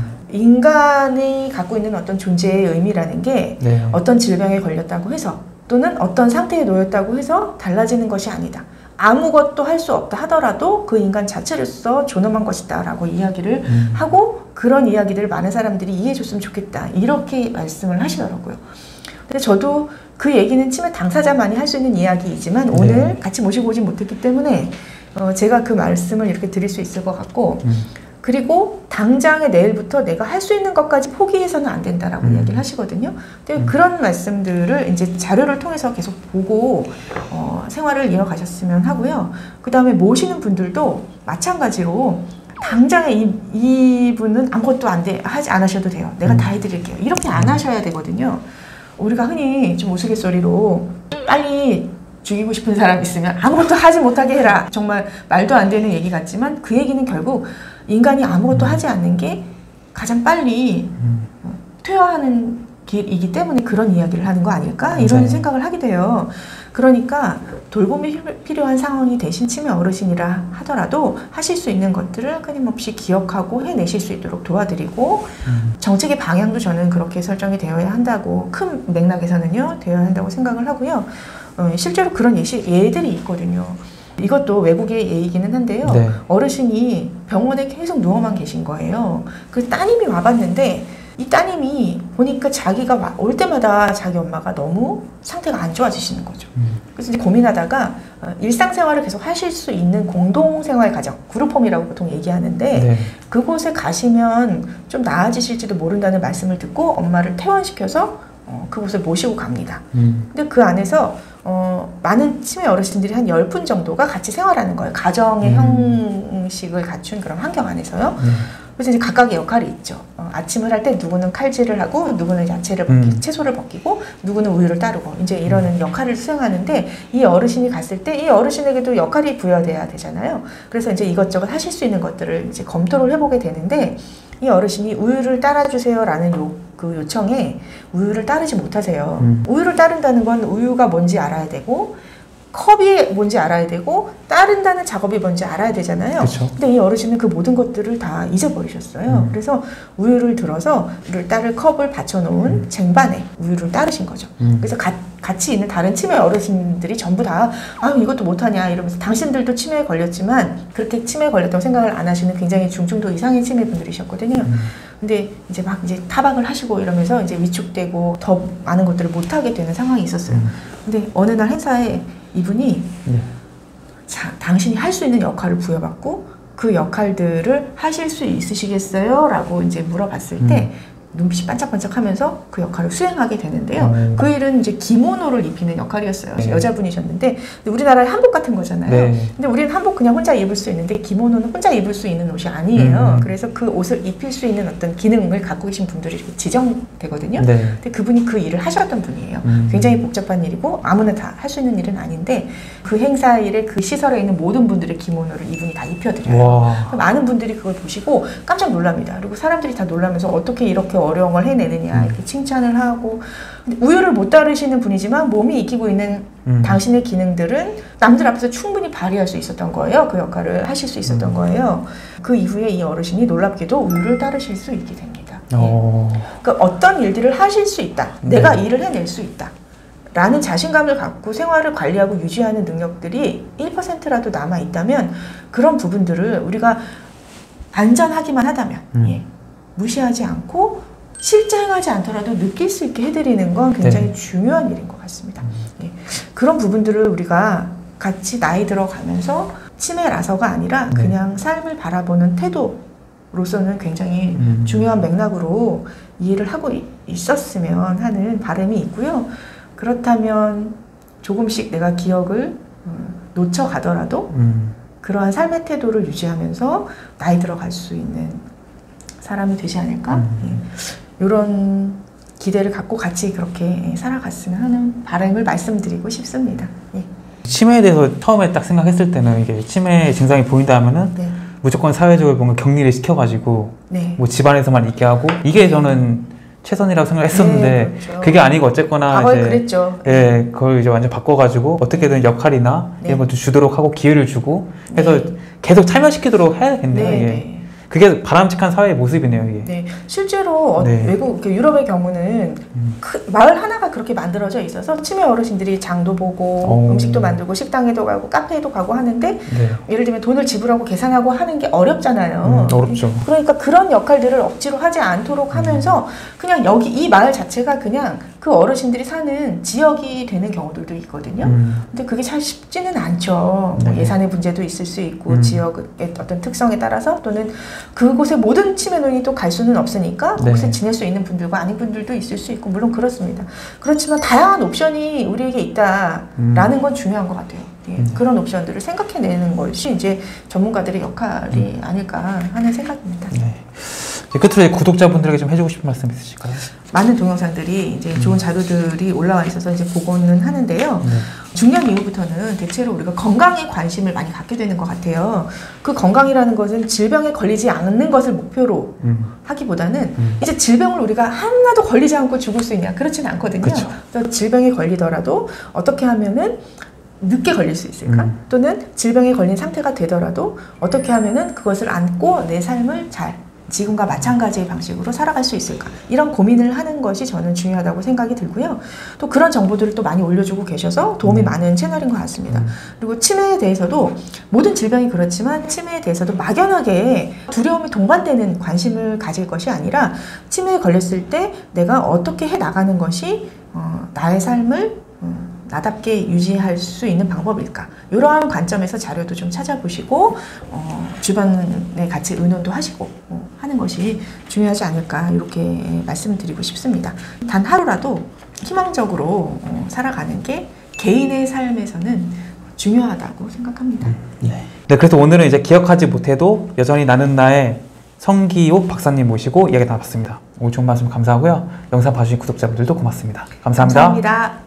인간이 갖고 있는 어떤 존재의 의미라는 게 네. 어떤 질병에 걸렸다고 해서 또는 어떤 상태에 놓였다고 해서 달라지는 것이 아니다. 아무것도 할 수 없다 하더라도 그 인간 자체로서 존엄한 것이다 라고 이야기를 음. 하고 그런 이야기들을 많은 사람들이 이해해 줬으면 좋겠다 이렇게 말씀을 하시더라고요. 근데 저도 그 얘기는 치매 당사자만이 할 수 있는 이야기이지만 오늘 네. 같이 모시고 오지 못했기 때문에 어 제가 그 말씀을 이렇게 드릴 수 있을 것 같고 음. 그리고 당장에 내일부터 내가 할 수 있는 것까지 포기해서는 안 된다라고 음. 이야기를 하시거든요. 근데 음. 그런 말씀들을 이제 자료를 통해서 계속 보고 어, 생활을 이어가셨으면 하고요. 그 다음에 모시는 분들도 마찬가지로 당장에 이, 이분은 아무것도 안 돼, 하지 않으셔도 돼요. 내가 음. 다 해드릴게요. 이렇게 안 하셔야 되거든요. 우리가 흔히 좀 우스갯소리로 빨리 죽이고 싶은 사람 있으면 아무것도 하지 못하게 해라. 정말 말도 안 되는 얘기 같지만 그 얘기는 결국 인간이 아무것도 음. 하지 않는 게 가장 빨리 음. 퇴화하는 길이기 때문에 그런 이야기를 하는 거 아닐까? 이런 네. 생각을 하게 돼요. 그러니까 돌봄이 필요한 상황이 되신 치매 어르신이라 하더라도 하실 수 있는 것들을 끊임없이 기억하고 해내실 수 있도록 도와드리고 음. 정책의 방향도 저는 그렇게 설정이 되어야 한다고 큰 맥락에서는요 되어야 한다고 생각을 하고요. 어, 실제로 그런 예시, 예들이 있거든요. 이것도 외국의 예이기는 한데요. 네. 어르신이 병원에 계속 누워만 계신 거예요. 그 따님이 와봤는데 이 따님이 보니까 자기가 와, 올 때마다 자기 엄마가 너무 상태가 안 좋아지시는 거죠. 음. 그래서 이제 고민하다가 어, 일상생활을 계속 하실 수 있는 공동생활 가정, 그룹홈이라고 보통 얘기하는데 네. 그곳에 가시면 좀 나아지실지도 모른다는 말씀을 듣고 엄마를 퇴원시켜서 어, 그곳을 모시고 갑니다. 음. 근데 그 안에서 어, 많은 치매 어르신들이 한 열 분 정도가 같이 생활하는 거예요. 가정의 음. 형식을 갖춘 그런 환경 안에서요. 음. 그래서 이제 각각의 역할이 있죠. 어, 아침을 할 때 누구는 칼질을 하고 누구는 야채를 벗기, 음. 채소를 벗기고 누구는 우유를 따르고 이제 이러는 음. 역할을 수행하는데 이 어르신이 갔을 때 이 어르신에게도 역할이 부여돼야 되잖아요. 그래서 이제 이것저것 하실 수 있는 것들을 이제 검토를 해보게 되는데 이 어르신이 우유를 따라주세요라는 요, 그 요청에 우유를 따르지 못하세요. 음. 우유를 따른다는 건 우유가 뭔지 알아야 되고 컵이 뭔지 알아야 되고 따른다는 작업이 뭔지 알아야 되잖아요. 그쵸. 근데 이 어르신은 그 모든 것들을 다 잊어버리셨어요. 음. 그래서 우유를 들어서 우유를 따를 컵을 받쳐놓은 음. 쟁반에 우유를 따르신 거죠. 음. 그래서 가, 같이 있는 다른 치매 어르신들이 전부 다 아 이것도 못하냐 이러면서 당신들도 치매에 걸렸지만 그렇게 치매에 걸렸다고 생각을 안 하시는 굉장히 중증도 이상의 치매 분들이셨거든요. 음. 근데 이제 막 이제 타박을 하시고 이러면서 이제 위축되고 더 많은 것들을 못하게 되는 상황이 있었어요. 음. 근데 어느 날 행사에 이분이 네. 자, 당신이 할 수 있는 역할을 부여받고 그 역할들을 하실 수 있으시겠어요? 라고 이제 물어봤을 음. 때 눈빛이 반짝반짝하면서 그 역할을 수행하게 되는데요. 음. 그 일은 이제 기모노를 입히는 역할이었어요. 네. 여자분이셨는데 근데 우리나라의 한복 같은 거잖아요. 네. 근데 우리는 한복 그냥 혼자 입을 수 있는데 기모노는 혼자 입을 수 있는 옷이 아니에요. 음. 그래서 그 옷을 입힐 수 있는 어떤 기능을 갖고 계신 분들이 지정되거든요. 네. 근데 그분이 그 일을 하셨던 분이에요. 음. 굉장히 복잡한 일이고 아무나 다 할 수 있는 일은 아닌데 그 행사일에 그 시설에 있는 모든 분들의 기모노를 이분이 다 입혀드려요. 와. 많은 분들이 그걸 보시고 깜짝 놀랍니다. 그리고 사람들이 다 놀라면서 어떻게 이렇게 어려운 걸 해내느냐 이렇게 칭찬을 하고 근데 우유를 못 따르시는 분이지만 몸이 익히고 있는 음. 당신의 기능들은 남들 앞에서 충분히 발휘할 수 있었던 거예요. 그 역할을 하실 수 있었던 음. 거예요. 그 이후에 이 어르신이 놀랍게도 우유를 따르실 수 있게 됩니다. 오. 그러니까 어떤 일들을 하실 수 있다. 네. 내가 일을 해낼 수 있다. 라는 자신감을 갖고 생활을 관리하고 유지하는 능력들이 일 퍼센트라도 남아있다면 그런 부분들을 우리가 안전하기만 하다면 음. 예, 무시하지 않고 실제 행하지 않더라도 느낄 수 있게 해드리는 건 굉장히 네. 중요한 일인 것 같습니다. 음. 예, 그런 부분들을 우리가 같이 나이 들어가면서 치매라서가 아니라 네. 그냥 삶을 바라보는 태도로서는 굉장히 음. 중요한 맥락으로 이해를 하고 있었으면 하는 바람이 있고요. 그렇다면 조금씩 내가 기억을 놓쳐가더라도 음. 그러한 삶의 태도를 유지하면서 나이 들어갈 수 있는 사람이 되지 않을까? 음. 예. 이런 기대를 갖고 같이 그렇게 살아갔으면 하는 바람을 말씀드리고 싶습니다. 예. 치매에 대해서 처음에 딱 생각했을 때는 이게 치매 증상이 보인다 하면은 네. 무조건 사회적으로 뭔가 격리를 시켜가지고 네. 뭐 집안에서만 있게 하고 이게 저는 최선이라고 생각했었는데 네, 그렇죠. 그게 아니고 어쨌거나 과거에 이제 그랬죠. 예, 그걸 이제 완전 바꿔가지고 어떻게든 역할이나 네. 이런 것도 주도록 하고 기회를 주고 해서 네. 계속 참여시키도록 해야겠네요. 네, 예. 네. 그게 바람직한 사회의 모습이네요. 이게. 네, 실제로 네. 외국 유럽의 경우는 음. 그 마을 하나가 그렇게 만들어져 있어서 치매 어르신들이 장도 보고 오. 음식도 만들고 식당에도 가고 카페에도 가고 하는데 네. 예를 들면 돈을 지불하고 계산하고 하는 게 어렵잖아요. 음, 어렵죠. 그러니까 그런 역할들을 억지로 하지 않도록 하면서 그냥 여기 이 마을 자체가 그냥 그 어르신들이 사는 지역이 되는 경우들도 있거든요. 음. 근데 그게 잘 쉽지는 않죠. 뭐 네. 예산의 문제도 있을 수 있고 음. 지역의 어떤 특성에 따라서 또는 그곳의 모든 치매노인이 또 갈 수는 없으니까 네. 그곳에 지낼 수 있는 분들과 아닌 분들도 있을 수 있고 물론 그렇습니다. 그렇지만 다양한 옵션이 우리에게 있다라는 음. 건 중요한 것 같아요. 예, 음. 그런 옵션들을 생각해내는 것이 이제 전문가들의 역할이 음. 아닐까 하는 생각입니다. 네. 끝으로 이제 구독자분들에게 좀 해주고 싶은 말씀 있으실까요? 많은 동영상들이 이제 음. 좋은 자료들이 올라와 있어서 이제 보고는 하는데요. 네. 중년 이후부터는 대체로 우리가 건강에 관심을 많이 갖게 되는 것 같아요. 그 건강이라는 것은 질병에 걸리지 않는 것을 목표로 음. 하기보다는 음. 이제 질병을 우리가 하나도 걸리지 않고 죽을 수 있냐 그렇지는 않거든요. 그쵸. 그래서 질병에 걸리더라도 어떻게 하면은 늦게 걸릴 수 있을까? 음. 또는 질병에 걸린 상태가 되더라도 어떻게 하면은 그것을 안고 내 삶을 잘 지금과 마찬가지의 방식으로 살아갈 수 있을까? 이런 고민을 하는 것이 저는 중요하다고 생각이 들고요. 또 그런 정보들을 또 많이 올려주고 계셔서 도움이 음. 많은 채널인 것 같습니다. 음. 그리고 치매에 대해서도 모든 질병이 그렇지만 치매에 대해서도 막연하게 두려움이 동반되는 관심을 가질 것이 아니라 치매에 걸렸을 때 내가 어떻게 해 나가는 것이 어, 나의 삶을 음, 나답게 유지할 수 있는 방법일까? 이러한 관점에서 자료도 좀 찾아보시고 어, 주변에 같이 의논도 하시고 어, 하는 것이 중요하지 않을까 이렇게 말씀드리고 싶습니다. 단 하루라도 희망적으로 어, 살아가는 게 개인의 삶에서는 중요하다고 생각합니다. 네. 네, 그래서 오늘은 이제 기억하지 못해도 여전히 나는 나의 성기옥 박사님 모시고 이야기 나눴습니다. 오늘 좋은 말씀 감사하고요. 영상 봐주신 구독자분들도 고맙습니다. 감사합니다. 감사합니다.